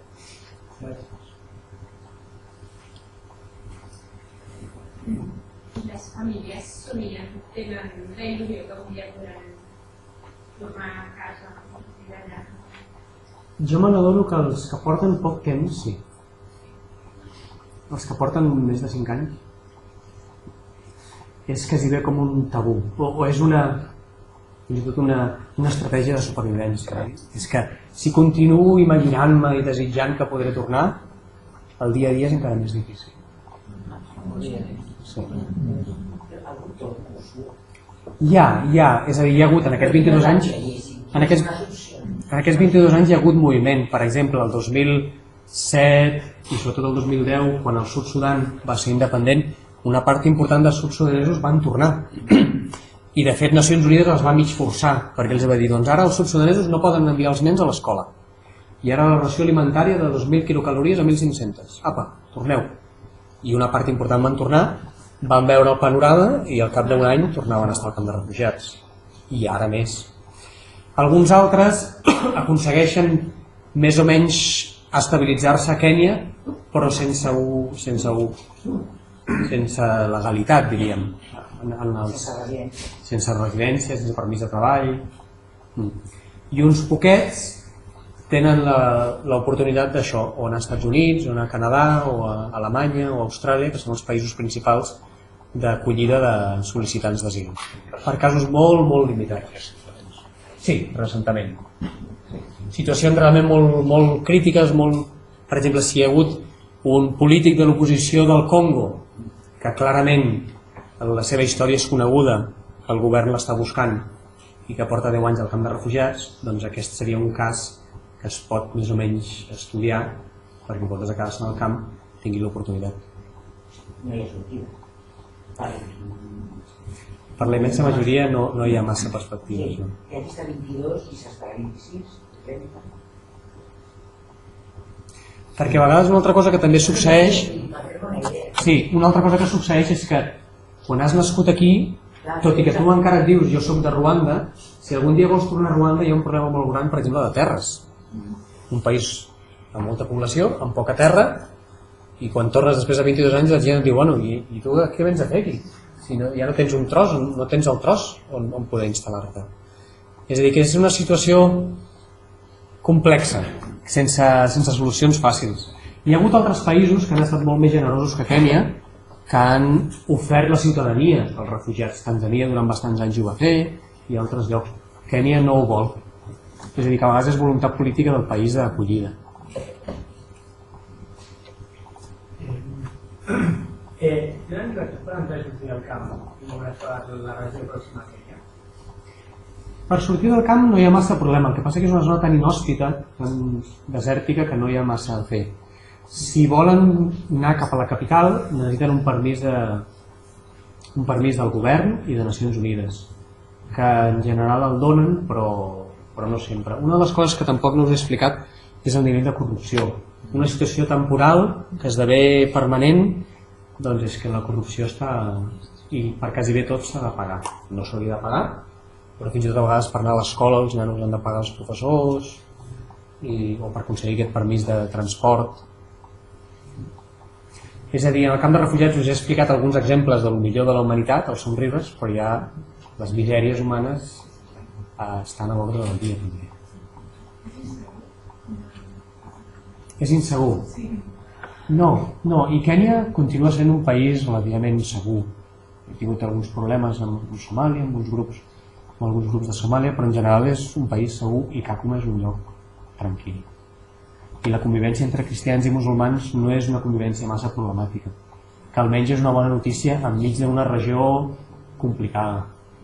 Les famílies somien, tenen la il·lusió que un dia podran tornar a casa i allà. Jo me n'adono que els que porten poc temps, sí. Els que porten més de cinc anys és quasi bé com un tabú, o, o és una, fins i tot una, una estratègia de supervivència. Eh? És que si continuo imaginant-me i desitjant que podré tornar, el dia a dia és encara més difícil. Sí. Hi ha, hi ha, és a dir, hi ha hagut en aquests vint-i-dos anys, en aquests, en aquests vint-i-dos anys hi ha hagut moviment. Per exemple, el dos mil set i sobretot el dos mil deu, quan el Sud Sudan va ser independent, una part important dels sud-sudanesos van tornar. I de fet Nacions Unides els va mig forçar, perquè els va dir, doncs ara els sud-sudanesos no poden enviar els nens a l'escola. I ara la ració alimentària de dos mil quilocalories a mil cinc-centes. Apa, torneu. I una part important van tornar, van veure el panorama i al cap d'un any tornaven a estar al camp de refugiats, i ara més. Alguns altres aconsegueixen més o menys estabilitzar-se a Kènia, però sense, u, sense, u, sense legalitat, diríem, en, en els, sense residència, sense permís de treball, i uns poquets tenen l'oportunitat d'això, o anar als Estats Units, o anar a Canadà, o a Alemanya, o a Austràlia, que són els països principals d'acollida de sol·licitants d'asil, per casos molt, molt limitats. Sí, reassentament. Situacions realment molt, molt crítiques, molt... per exemple, si hi ha hagut un polític de l'oposició del Congo, que clarament la seva història és coneguda, que el govern l'està buscant i que porta deu anys al camp de refugiats, doncs aquest seria un cas que es pot més o menys estudiar perquè en comptes de quedar-se en el camp tingui l'oportunitat. No hi ha sortida. Per la immensa majoria no, no hi ha massa perspectives. Sí, no? I aquí està vint-i-dos i s'està a vint-i-sis, trenta. Perquè a vegades una altra cosa que també succeeix... Sí, una altra cosa que succeeix és que quan has nascut aquí, tot i que tu encara et dius jo soc de Ruanda, si algun dia vols tornar a Ruanda hi ha un problema molt gran, per exemple, de terres. Un país amb molta població, amb poca terra, i quan tornes després de vint-i-dos anys la gent et diu, bueno, i, i tu què vens a fer aquí? Si no, ja no tens un tros, no tens el tros on, on poder instal·lar-te. És a dir, que és una situació complexa, sense, sense solucions fàcils. Hi ha hagut altres països que han estat molt més generosos que Kènia, que han ofert la ciutadania als refugiats. Tanzània durant bastants anys ho va fer, i altres llocs. Kènia no ho vol. És a dir, que a vegades és voluntat política del país d'acollida. Eh, tenen recursos per entrar i sortir del camp i només per la regió pròxima a Kènia? Per sortir del camp no hi ha massa problema, el que passa que és una zona tan inhòspita, tan desèrtica, que no hi ha massa a fer. Si volen anar cap a la capital necessiten un permís, de, un permís del govern i de Nacions Unides, que en general el donen, però, però no sempre. Una de les coses que tampoc no us he explicat és el nivell de corrupció. Una situació temporal que esdevé permanent, doncs és que la corrupció està... i per quasi bé tot s'ha de pagar. No s'hauria de pagar, però fins i tot a vegades per anar a l'escola els nanos han de pagar els professors, i, o per aconseguir aquest permís de transport. És a dir, en el camp de refugiats us he explicat alguns exemples del millor de la humanitat, els somriures, però ja les misèries humanes eh, estan a l'ordre del dia també. És insegur. No, no, i Kènia continua sent un país relativament segur. He tingut alguns problemes amb Somàlia, amb uns grups, amb alguns grups de Somàlia, però en general és un país segur i Kakuma és un lloc tranquil. I la convivència entre cristians i musulmans no és una convivència massa problemàtica, que almenys és una bona notícia enmig d'una regió complicada.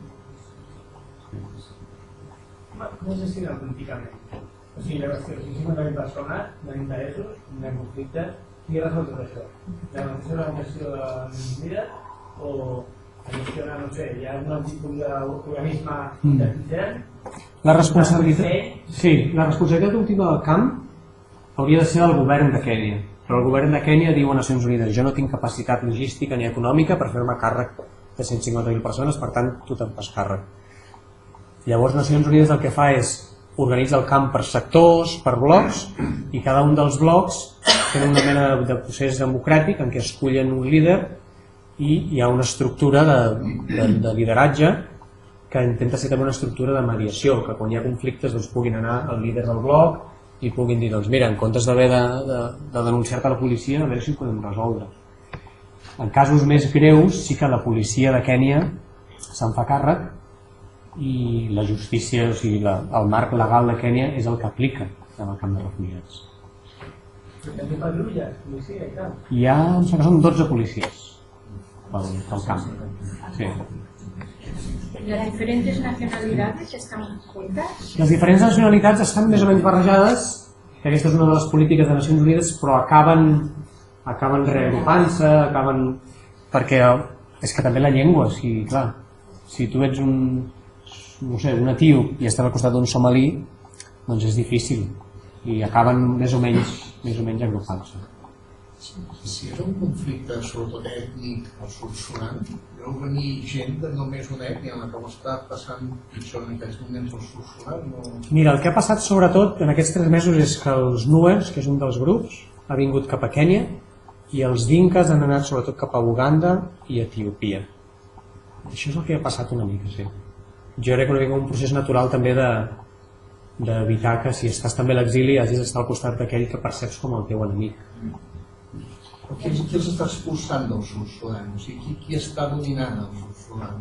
Com es gestiona políticament? O sigui, la qüestió, si cinquanta mil persones, no hi ha interessos, no hi ha conflictes, qui resol tot això? La negociació de l'organització de l'Unitat o la gestiona, no sé, hi ha un tipus d'organisme intern? La responsabilitat, sí, la responsabilitat última del camp hauria de ser el govern de Kènia, però el govern de Kènia diu a Nacions Unides jo no tinc capacitat logística ni econòmica per fer-me càrrec de cent cinquanta mil persones, per tant tu te'n fas càrrec. Llavors Nacions Unides el que fa és organitza el camp per sectors, per blocs, i cada un dels blocs tenen una mena de procés democràtic en què escullen un líder i hi ha una estructura de, de, de lideratge que intenta ser també una estructura de mediació, que quan hi ha conflictes doncs, puguin anar al líder del bloc i puguin dir, doncs mira, en comptes d'haver de, de, de denunciar-te a la policia, a veure si ho podem resoldre. En casos més greus sí que la policia de Kènia se'n fa càrrec i la justícia, o sigui, la, el marc legal de Kènia és el que aplica en el camp de refugiats. També patrulles, policia i tal? Hi ha, em sembla que són dotze policies pel, pel camp. Sí. ¿Las diferentes nacionalidades están juntas? Les diferents nacionalitats estan més o menys barrejades, que aquesta és una de les polítiques de Nacions Unides, però acaben, acaben reagrupant-se, acaben... perquè és que també la llengua, si, clar, si tu ets un, no sé, un etíop i estàs al costat d'un somalí, doncs és difícil, i acaben més o menys, més o menys agrupant-se. Si és un conflicte sobretot ètnic al sud Sudan, deu venir gent de només una ètnia, la que ho està passant pitjor en aquests moments al sud Sudan? No... Mira, el que ha passat sobretot en aquests tres mesos és que els Nuers, que és un dels grups, ha vingut cap a Kènia i els Dinkas han anat sobretot cap a Uganda i Etiòpia. Això és el que ha passat una mica, sí. Jo crec que una mica un procés natural també de d'evitar que si estàs també a l'exili hagis d'estar al costat d'aquell que perceps com el teu enemic. Qui, qui els està expulsant del sud Sudan? O sigui, qui, qui està dominant el sud Sudan?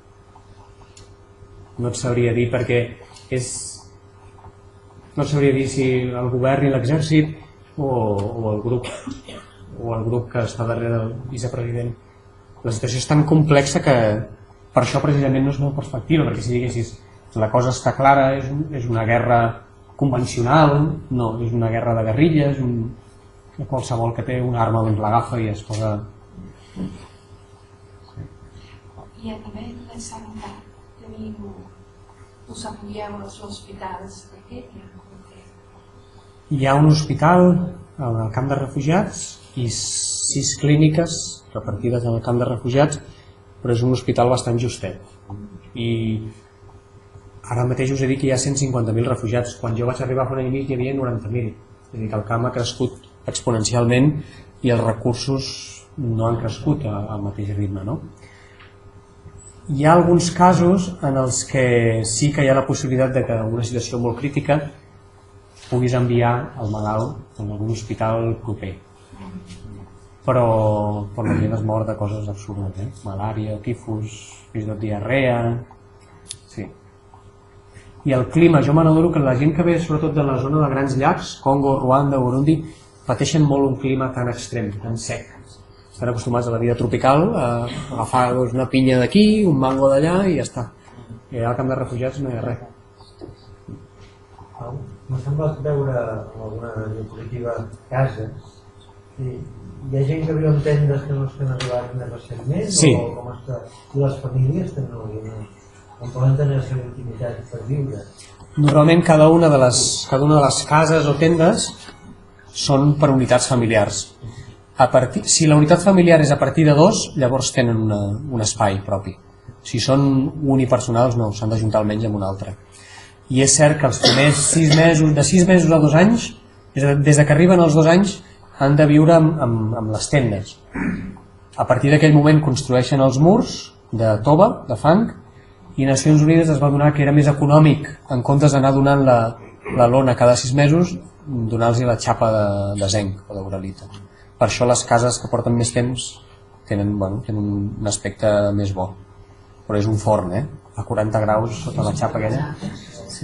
No et sabria dir perquè és... No et sabria dir si el govern i l'exèrcit o, o el grup o el grup que està darrere del vicepresident. La situació és tan complexa que per això precisament no és molt perspectiva, perquè si diguessis la cosa està clara, és, un, és una guerra convencional, no, és una guerra de guerrilles, un, qualsevol que té una arma doncs l'agafa i es posa... I a nivell de sanitat, teniu, us apoyeu als hospitals de Kènia? Hi ha un hospital al camp de refugiats i sis clíniques repartides en el camp de refugiats, però és un hospital bastant justet. I ara mateix us he dit que hi ha cent cinquanta mil refugiats. Quan jo vaig arribar fa un any i mig hi havia noranta mil. És a dir, que el camp ha crescut exponencialment i els recursos no han crescut al mateix ritme, no? Hi ha alguns casos en els que sí que hi ha la possibilitat de que en una situació molt crítica puguis enviar el malalt a algun hospital proper. Però per la gent es mor de coses absurdes, eh? Malària, tifus, fins i tot diarrea... Sí. I el clima, jo me n'adoro que la gent que ve sobretot de la zona de grans llacs, Congo, Ruanda, Burundi, pateixen molt un clima tan extrem, tan sec. Estan acostumats a la vida tropical, a agafar doncs, una pinya d'aquí, un mango d'allà i ja està. I al camp de refugiats no hi ha res. M'ha semblat veure en alguna diapositiva cases. Sí. Hi ha gent que viu en tendes que no estan arribant més recentment? Sí. O com està? I les famílies també no, com poden tenir la seva intimitat per viure? Normalment cada una de les, cada una de les cases o tendes són per unitats familiars. A partir, si la unitat familiar és a partir de dos, llavors tenen una, un espai propi. Si són unipersonals no, s'han d'ajuntar almenys amb un altre. I és cert que els primers sis mesos, de sis mesos a dos anys, des de que arriben els dos anys, han de viure amb, amb, amb les tendes. A partir d'aquell moment construeixen els murs de tova, de fang, i Nacions Unides es va donar que era més econòmic, en comptes d'anar donant la, la lona cada sis mesos, donar-los la xapa de, de zinc o d'uralita. Per això les cases que porten més temps tenen, bueno, tenen un aspecte més bo. Però és un forn, eh? A quaranta graus sota la xapa aquella. Sí.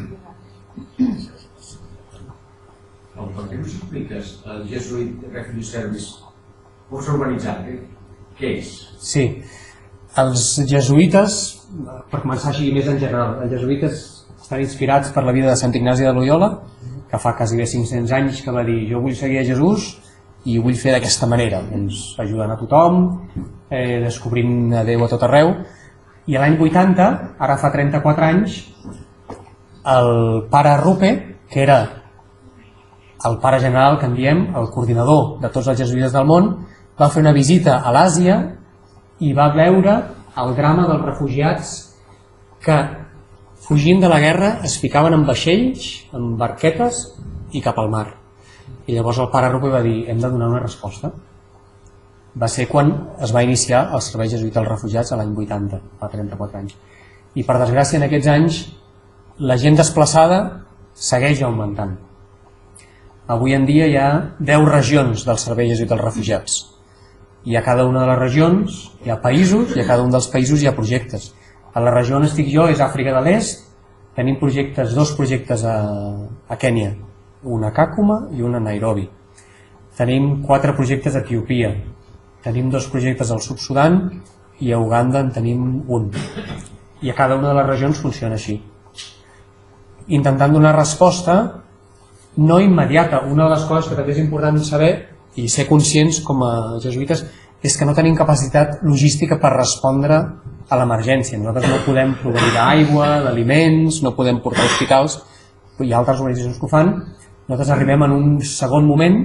Per què no s'expliques el Jesuit Refugee Service força organitzat? Què és? Sí, els jesuïtes, per començar així més en general, els jesuïtes estan inspirats per la vida de Sant Ignasi de Loyola, que fa quasi bé cinc-cents anys que va dir jo vull seguir a Jesús i ho vull fer d'aquesta manera, doncs, ajudant a tothom, eh, descobrint a Déu a tot arreu. I a l'any vuitanta, ara fa trenta-quatre anys, el pare Rupe, que era el pare general, que en diem, el coordinador de tots els jesuïtes del món, va fer una visita a l'Àsia i va veure el drama dels refugiats que, fugint de la guerra, es ficaven en vaixells, en barquetes i cap al mar. I llavors el pare Rupe va dir, hem de donar una resposta. Va ser quan es va iniciar el servei jesuïta als refugiats a l'any vuitanta, fa trenta-quatre anys. I per desgràcia en aquests anys la gent desplaçada segueix augmentant. Avui en dia hi ha deu regions del servei jesuïta als refugiats. I a cada una de les regions hi ha països i a cada un dels països hi ha projectes. A la regió on estic jo és Àfrica de l'Est, tenim projectes, dos projectes a, a Kènia, un a Kakuma i un a Nairobi. Tenim quatre projectes a Etiòpia, tenim dos projectes al Sud Sudan i a Uganda en tenim un. I a cada una de les regions funciona així. Intentant donar resposta no immediata. Una de les coses que també és important saber i ser conscients com a jesuïtes és que no tenim capacitat logística per respondre a l'emergència. Nosaltres no podem proveir d'aigua, d'aliments, no podem portar hospitals, hi ha altres organitzacions que ho fan. Nosaltres arribem en un segon moment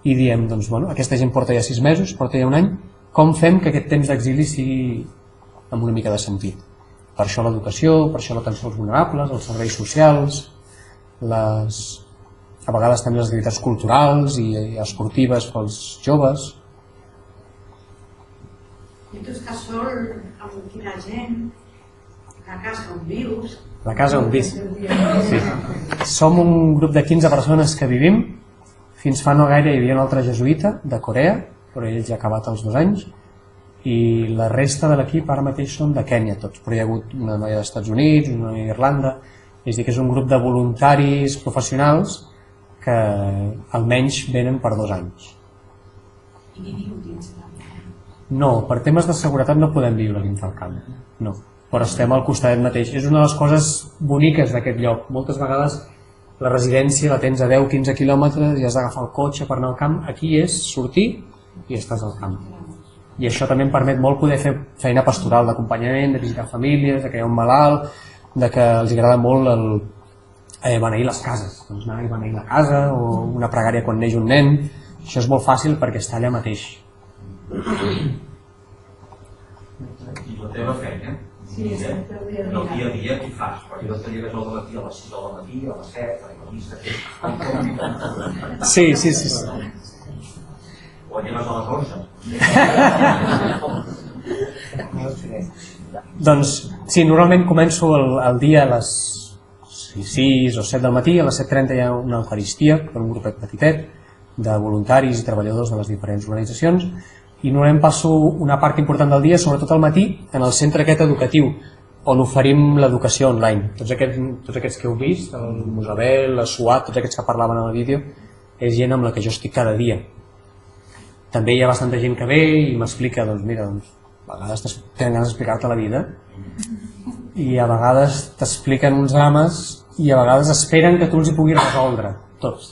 i diem, doncs, bueno, aquesta gent porta ja sis mesos, porta ja un any, com fem que aquest temps d'exili sigui amb una mica de sentit? Per això l'educació, per això l'atenció als vulnerables, els serveis socials, les, a vegades també les activitats culturals i, i esportives pels joves. I tu estàs sol amb quina gent, la casa on vius... La casa on vis. Sí. Som un grup de quinze persones que vivim. Fins fa no gaire hi havia un altre jesuïta de Corea, però ell ja ha acabat els dos anys, i la resta de l'equip ara mateix són de Kènia tots, però hi ha hagut una noia dels Estats Units, una noia d'Irlanda, és a dir que és un grup de voluntaris professionals que almenys venen per dos anys. I viviu dins del camp? No, per temes de seguretat no podem viure dins del camp, no, però estem al costat mateix. És una de les coses boniques d'aquest lloc. Moltes vegades la residència la tens a deu a quinze quilòmetres i has d'agafar el cotxe per anar al camp. Aquí és sortir i estàs al camp. I això també em permet molt poder fer feina pastoral, d'acompanyament, de visitar famílies, de que hi ha un malalt, de que els agrada molt el, eh, beneir les cases, doncs anar a beneir la casa o una pregària quan neix un nen. Això és molt fàcil perquè està allà mateix. I la teva feina? Sí, el dia a dia què fas? Perquè no te lleves al matí a les sis del matí, a les set, a la missa... Sí, sí, sí. O et lleves a les onze? Doncs sí, normalment començo el, el dia a les sis o set del matí, a les set trenta hi ha una eucaristia per un grupet petitet de voluntaris i treballadors de les diferents organitzacions, i normalment passo una part important del dia, sobretot al matí, en el centre aquest educatiu, on oferim l'educació online. Tots aquests, tots aquests que heu vist, el Musabel, la Suat, tots aquests que parlaven en el vídeo, és gent amb la que jo estic cada dia. També hi ha bastanta gent que ve i m'explica, doncs mira, doncs, a vegades tenen ganes d'explicar-te la vida, i a vegades t'expliquen uns drames, i a vegades esperen que tu els hi puguis resoldre, tots.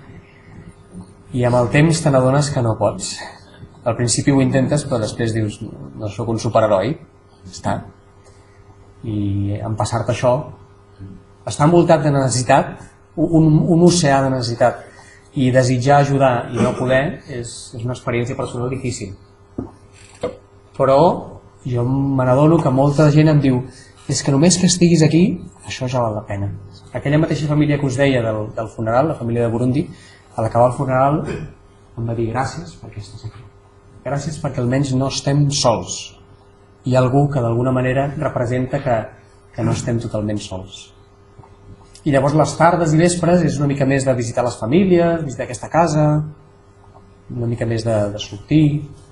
I amb el temps te n'adones que no pots. Al principi ho intentes, però després dius, no sóc un superheroi, està. I en passar-te això, estar envoltat de necessitat, un, un oceà de necessitat, i desitjar ajudar i no poder, és, és una experiència personal difícil. Però jo me n'adono que molta gent em diu, és que només que estiguis aquí, això ja val la pena. Aquella mateixa família que us deia del, del funeral, la família de Burundi, a l'acabar el funeral em va dir gràcies perquè estàs aquí. Gràcies perquè almenys no estem sols. Hi ha algú que d'alguna manera representa que, que no estem totalment sols. I llavors les tardes i vespres és una mica més de visitar les famílies, visitar aquesta casa, una mica més de, de sortir.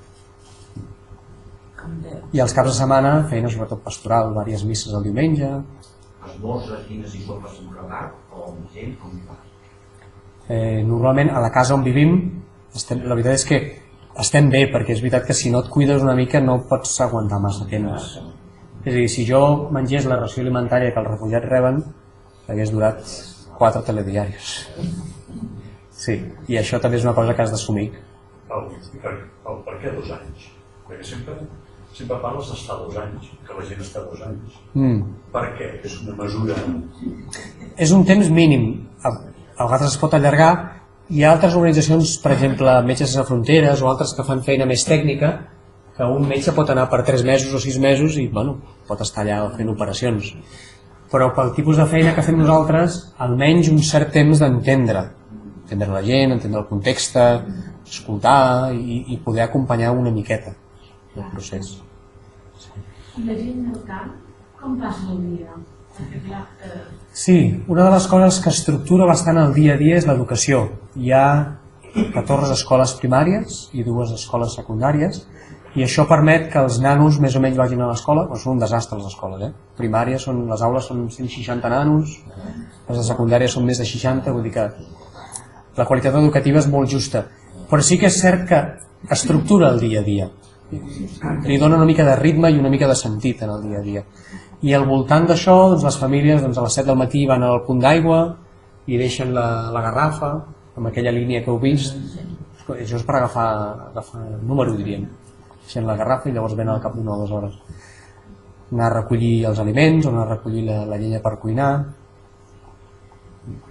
I els caps de setmana, feina sobretot pastoral, diverses misses el diumenge. Esmorzes, dines i sopes amb regat o amb gent, com hi fas? Eh, normalment a la casa on vivim, estem, la veritat és que estem bé, perquè és veritat que si no et cuides una mica no pots aguantar massa temps. És a dir, si jo mengés la ració alimentària que els refugiats reben, hagués durat quatre telediaris. Sí, i això també és una cosa que has d'assumir. El, per, el per què dos anys? Perquè sempre, sempre parles d'estar dos anys, que la gent està dos anys. Mm. Per què? És una mesura... És un temps mínim. A, a vegades es pot allargar. Hi ha altres organitzacions, per exemple, Metges Sense Fronteres o altres que fan feina més tècnica, que un metge pot anar per tres mesos o sis mesos i bueno, pot estar allà fent operacions. Però pel tipus de feina que fem nosaltres, almenys un cert temps d'entendre. Entendre la gent, entendre el context, escoltar i, i poder acompanyar una miqueta el procés. I la gent del camp, com passa el dia? Perquè clar, eh... Sí, una de les coses que estructura bastant el dia a dia és l'educació. Hi ha catorze escoles primàries i dues escoles secundàries i això permet que els nanos més o menys vagin a l'escola. Doncs són un desastre les escoles, eh? Primàries, són, les aules són cent seixanta nanos, les de secundària són més de seixanta, vull dir que la qualitat educativa és molt justa. Però sí que és cert que estructura el dia a dia. Li dona una mica de ritme i una mica de sentit en el dia a dia. I al voltant d'això, doncs, les famílies doncs, a les set del matí van al punt d'aigua i deixen la, la garrafa, amb aquella línia que heu vist. Això és per agafar, agafar el número, diríem. Deixen la garrafa i llavors venen al cap d'una o dues hores. Anar a recollir els aliments o anar a recollir la, la llenya per cuinar.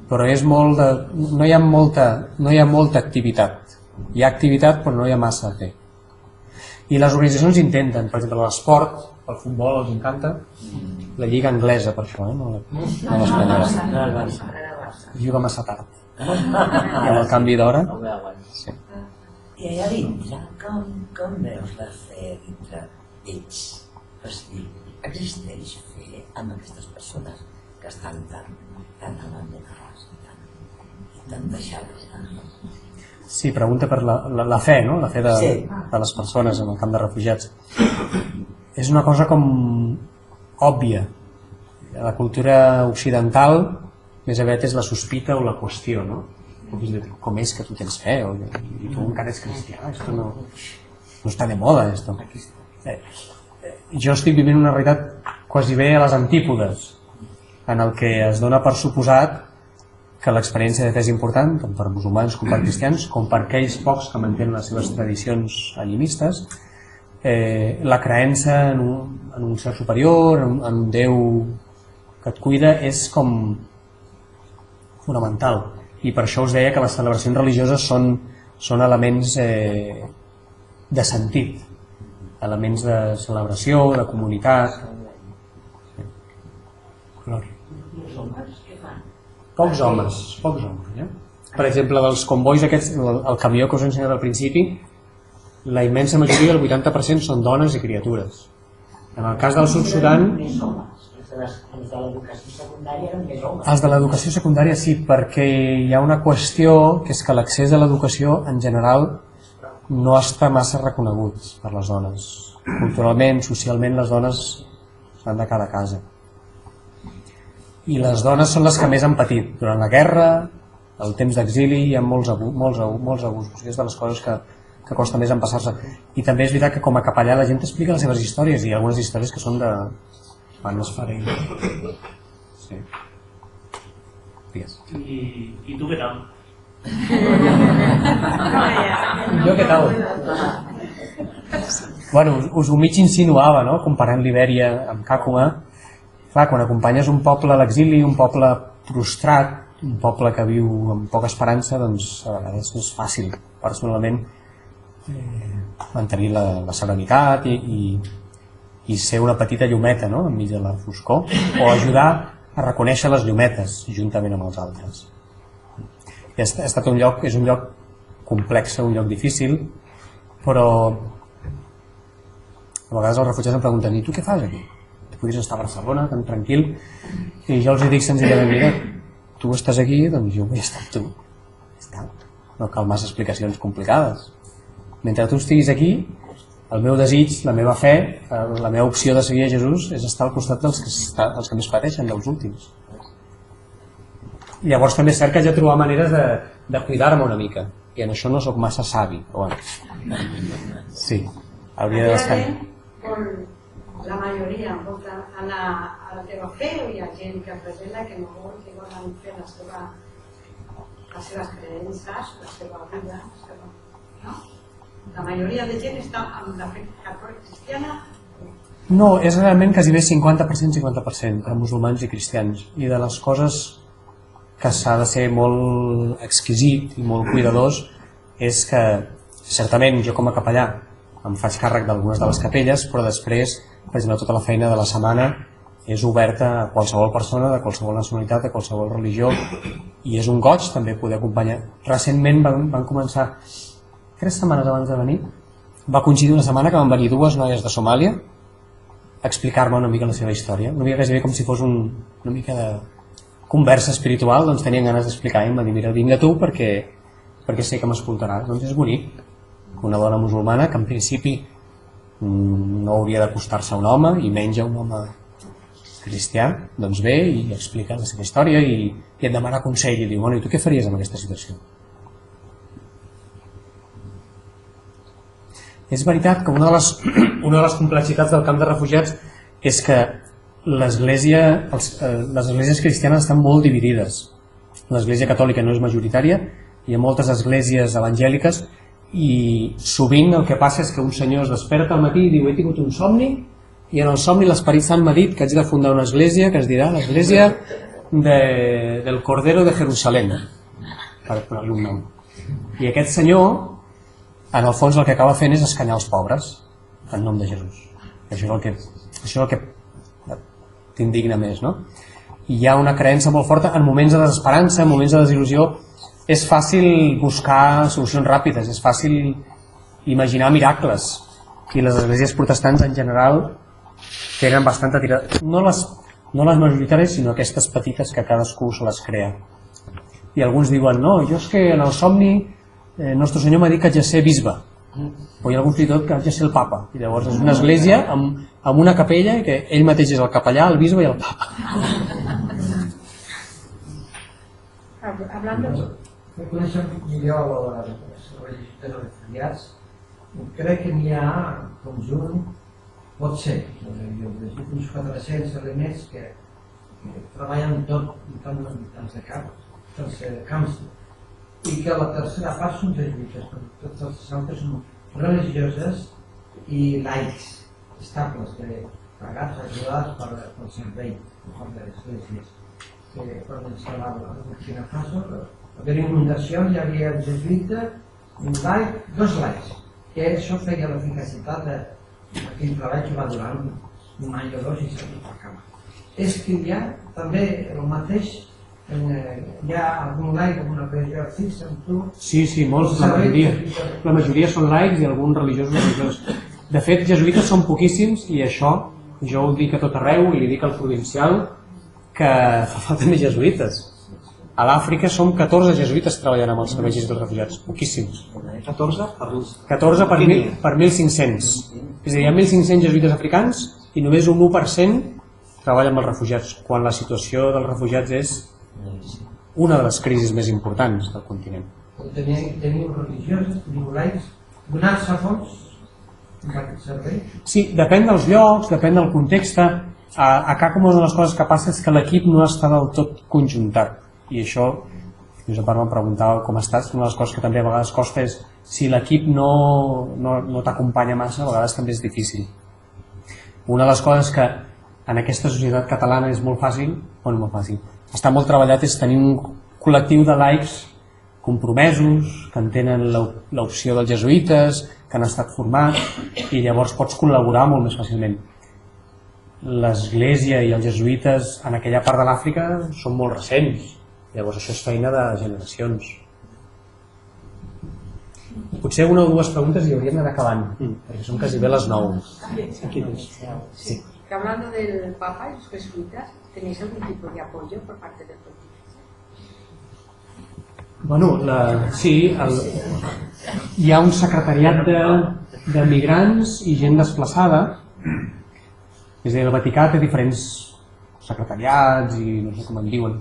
però és molt de, no hi ha molta, no hi ha molta activitat. Hi ha activitat però no hi ha massa a fer. I les organitzacions intenten, per exemple l'esport, el futbol els encanta, la lliga anglesa per això, eh? no, no l'espanyola. Juga massa tard. I amb el canvi d'hora... Sí. I allà dintre, com, com veus la fe dintre d'ells? O sigui, existeix fe amb aquestes persones que estan tan, tan abandonades i tan, i tan deixades? Sí, pregunta per la, la, la fe, no? La fe de, sí. de les persones en el camp de refugiats. És una cosa com òbvia. La cultura occidental més aviat és la sospita o la qüestió, no? Com és que tu tens fe? O, i tu encara ets cristià? Esto no, no està de moda, esto. Eh, jo estic vivint una realitat quasi bé a les antípodes, en el que es dona per suposat que l'experiència de fe és important, tant per musulmans com per cristians, com per aquells pocs que mantenen les seves tradicions animistes, eh, la creença en un, en un ser superior, en, en un Déu que et cuida, és com fonamental. I per això us deia que les celebracions religioses són, són elements eh, de sentit, elements de celebració, de comunitat. Glòria. Pocs homes, pocs homes. Eh? Per exemple, dels convois aquests, el, el camió que us he ensenyat al principi, la immensa majoria, el vuitanta per cent, són dones i criatures. En el cas del Sud Sudan... Els de l'educació secundària eren més homes. Els de l'educació secundària sí, perquè hi ha una qüestió que és que l'accés a l'educació en general no està massa reconegut per les dones. Culturalment, socialment, les dones van de cada casa. I les dones són les que més han patit. Durant la guerra, el temps d'exili, hi ha molts, abu molts, abu molts abusos. És de les coses que, que costa més en passar-se. I també és veritat que com a capellà la gent explica les seves històries, i algunes històries que són de... Van esferir. Sí. Digues. I, I tu què tal? Jo què tal? Bueno, us, us ho mig insinuava, no? Comparant Libèria amb Kakuma. Clar, quan acompanyes un poble a l'exili, un poble prostrat, un poble que viu amb poca esperança, doncs a vegades no és fàcil, personalment, eh, mantenir la, la serenitat i, i, i ser una petita llumeta, no?, enmig de la foscor, o ajudar a reconèixer les llumetes juntament amb els altres. I ha estat un lloc, és un lloc complex, un lloc difícil, però a vegades els refugiats em pregunten: i tu què fas aquí? Tu podries estar a Barcelona, tan tranquil, i jo els dic senzillament: mira, tu estàs aquí, doncs jo vull estar amb tu. No cal massa explicacions complicades. Mentre tu estiguis aquí, el meu desig, la meva fe, la meva opció de seguir a Jesús és estar al costat dels que, està, dels que més pateixen, dels últims. Llavors també és cert que haig de trobar maneres de, de cuidar-me una mica, i en això no sóc massa savi, però bueno. Sí, hauria d'estar... La majoria pot anar a la teva fe, o hi ha gent que presenta que no vol, que volen fer la seva, les seves creences, la seva vida, la seva... no? La majoria de gent està amb la fe catòlica cristiana. No, és realment quasi bé cinquanta per cent cinquanta per cent per musulmans i cristians, i de les coses que s'ha de ser molt exquisit i molt cuidadós és que certament jo com a capellà em faig càrrec d'algunes de les capelles, però després, per exemple, tota la feina de la setmana és oberta a qualsevol persona, de qualsevol nacionalitat, de qualsevol religió, i és un goig també poder acompanyar. Recentment van, van començar, tres setmanes abans de venir, va coincidir una setmana que van venir dues noies de Somàlia a explicar-me una mica la seva història, una mica quasi bé com si fos un, una mica de conversa espiritual, doncs tenien ganes d'explicar i em van dir: mira, vinga tu perquè, perquè sé que m'escoltaràs. Doncs és bonic que una dona musulmana, que en principi no hauria d'acostar-se a un home, i menys a un home cristià, doncs ve i explica la seva història i, i et demana consell i diu: bueno, i tu què faries en aquesta situació? És veritat que una de les, una de les complexitats del camp de refugiats és que l'església, els, eh, les esglésies cristianes estan molt dividides. L'església catòlica no és majoritària, hi ha moltes esglésies evangèliques, i sovint el que passa és que un senyor es desperta al matí i diu: he tingut un somni, i en el somni l'Esperit Sant m'ha dit que haig de fundar una església que es dirà l'església de, del Cordero de Jerusalem, per posar-li un nom. I aquest senyor, en el fons, el que acaba fent és escanyar els pobres, en nom de Jesús. Això és el que, això és el que t'indigna més, no? I hi ha una creença molt forta en moments de desesperança, en moments de desil·lusió. És fàcil buscar solucions ràpides, és fàcil imaginar miracles, i les esglésies protestants en general tenen bastanta tirada, no les, no les majoritàries, sinó aquestes petites que cadascú se les crea. I alguns diuen, no, jo és que en el somni eh, Nostre Senyor m'ha dit que haig de ser bisbe, o hi ha algun fins i tot que haig de ser el papa, i llavors és una església amb, amb una capella que ell mateix és el capellà, el bisbe i el papa. Hablando... Per conèixer millor els refugiats, crec que n'hi ha conjunt, pot ser, jo he llegit uns quatre-cents elements que treballen tot els de camps, els camps, i que la tercera part són jesuïtes, perquè tots els altres són religioses i laics, estables, pagats, ajudats pel servei, per les esglésies. Per instal·lar a Burkina Faso, a haver inundacions, hi havia el jesuïta, un laic, dos laics, que això feia l'eficacitat d'aquell treball que va durar un any o dos i s'ha dit a cama. És que hi ha també el mateix, hi ha algun laic amb una religió fixa amb tu... Sí, sí, molts, la majoria. La majoria són laics i alguns religiosos religiosos. De fet, jesuïtes són poquíssims i això jo ho dic a tot arreu i li dic al provincial que fa falta més jesuïtes. A l'Àfrica som catorze jesuïtes treballant amb els serveis dels refugiats, poquíssims. catorze? catorze per mil, per mil cinc-cents. És a dir, hi ha mil cinc-cents jesuïtes africans i només un u per cent treballa amb els refugiats, quan la situació dels refugiats és una de les crisis més importants del continent. Teniu religioses, teniu laics, donats a fons amb aquest servei? Sí, depèn dels llocs, depèn del context. A Caco una de les coses que passa és que l'equip no està del tot conjuntat. I això, Josep Arma em preguntava com estàs, una de les coses que també a vegades costa és si l'equip no, no, no t'acompanya massa, a vegades també és difícil. Una de les coses que en aquesta societat catalana és molt fàcil, bueno, molt fàcil, està molt treballat és tenir un col·lectiu de laics compromesos, que entenen l'opció dels jesuïtes, que han estat formats, i llavors pots col·laborar molt més fàcilment. L'Església i els jesuïtes en aquella part de l'Àfrica són molt recents, llavors això és feina de generacions. Potser una o dues preguntes i hauríem d'anar acabant, perquè són quasi bé les nou. Sí. Que hablando del Papa y los jesuitas, ¿tenéis algún tipo de apoyo por parte del pontífice? Bueno, la, sí, el, hi ha un secretariat de, de migrants i gent desplaçada. És a dir, el Vaticà té diferents secretariats i no sé com en diuen.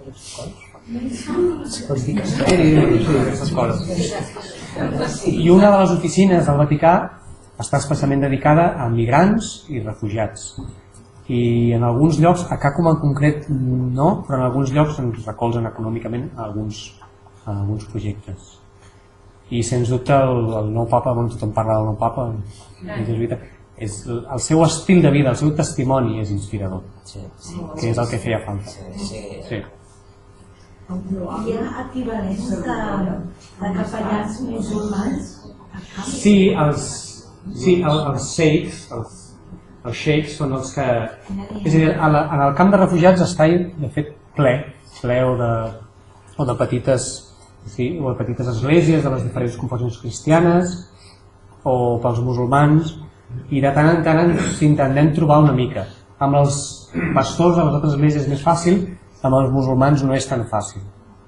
Els dicasteris, aquestes coses. I una de les oficines del Vaticà està especialment dedicada a migrants i refugiats. I en alguns llocs, a Càcom en concret no, però en alguns llocs ens recolzen econòmicament a alguns, a alguns projectes. I sens dubte el, el nou papa, bueno, tothom parla del nou papa, el jesuïta, és el seu estil de vida, el seu testimoni és inspirador, sí, sí, que és el que feia falta. Sí, sí. Sí. Hi ha equivalents de, de capellans musulmans? Sí, els, sí, el, els sheiks, els, els sheiks són els que... És a dir, en el camp de refugiats està, de fet, ple, ple o de, o de petites, sí, o de petites esglésies de les diferents confessions cristianes o pels musulmans, i de tant en tant s'intentem trobar una mica. Amb els pastors de les altres esglésies és més fàcil, amb els musulmans no és tan fàcil.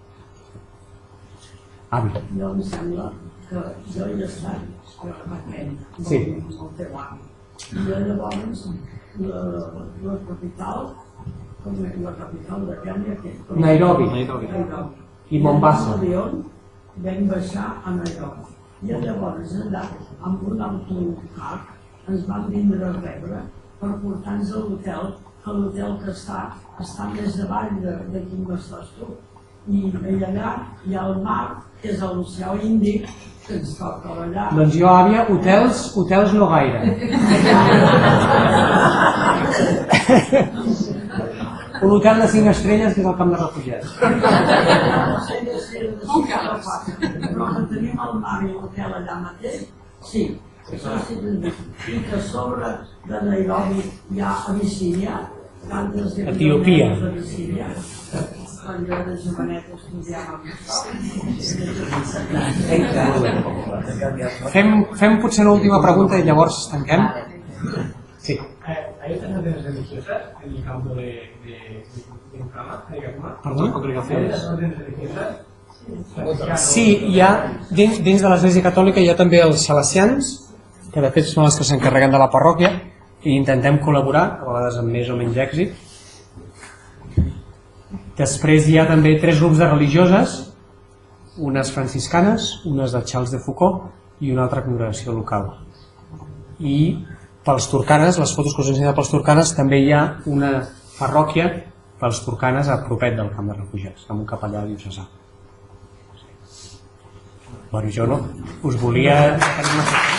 Avi. Jo em sembla que jo he estat freqüent amb el teu avi. I llavors la, la capital, com és la capital de Kenya? Nairobi. I Mombasa. Vam baixar a Nairobi. I llavors allà, amb un autocar, ens van vindre a rebre per portar-nos a l'hotel, que l'hotel que està està més avall de quin estàs tu. I allà hi ha el mar, que és l'oceà Índic, que ens toca allà. Doncs jo, àvia, hotels, hotels no gaire. un hotel de cinc estrelles que és el camp de refugiats. No sé si era de cinc o quatre, però que tenim el mar i l'hotel allà mateix, sí. Això sí que dic. I que a sobre de Nairobi hi ha Abissínia, quantes Etiòpia. d'Abissínia. Quan jo era jovenet estudiava Fem, fem potser l'última pregunta i llavors tanquem. Sí. ¿Hay otras órdenes religiosas en el campo de, de, de, de Ucama, de Gakuma? Perdó? ¿Hay otras órdenes religiosas? Sí, hi ha, dins, dins de l'Església Catòlica hi ha també els salesians, que de fet són els que s'encarreguen de la parròquia, i intentem col·laborar, a vegades amb més o menys èxit. Després hi ha també tres grups de religioses, unes franciscanes, unes de Charles de Foucault i una altra congregació local. I pels turcanes, les fotos que us he ensenyat pels turcanes, també hi ha una parròquia pels turcanes a propet del camp de refugiats, amb un capellà diocesà. Bueno, jo no, us volia...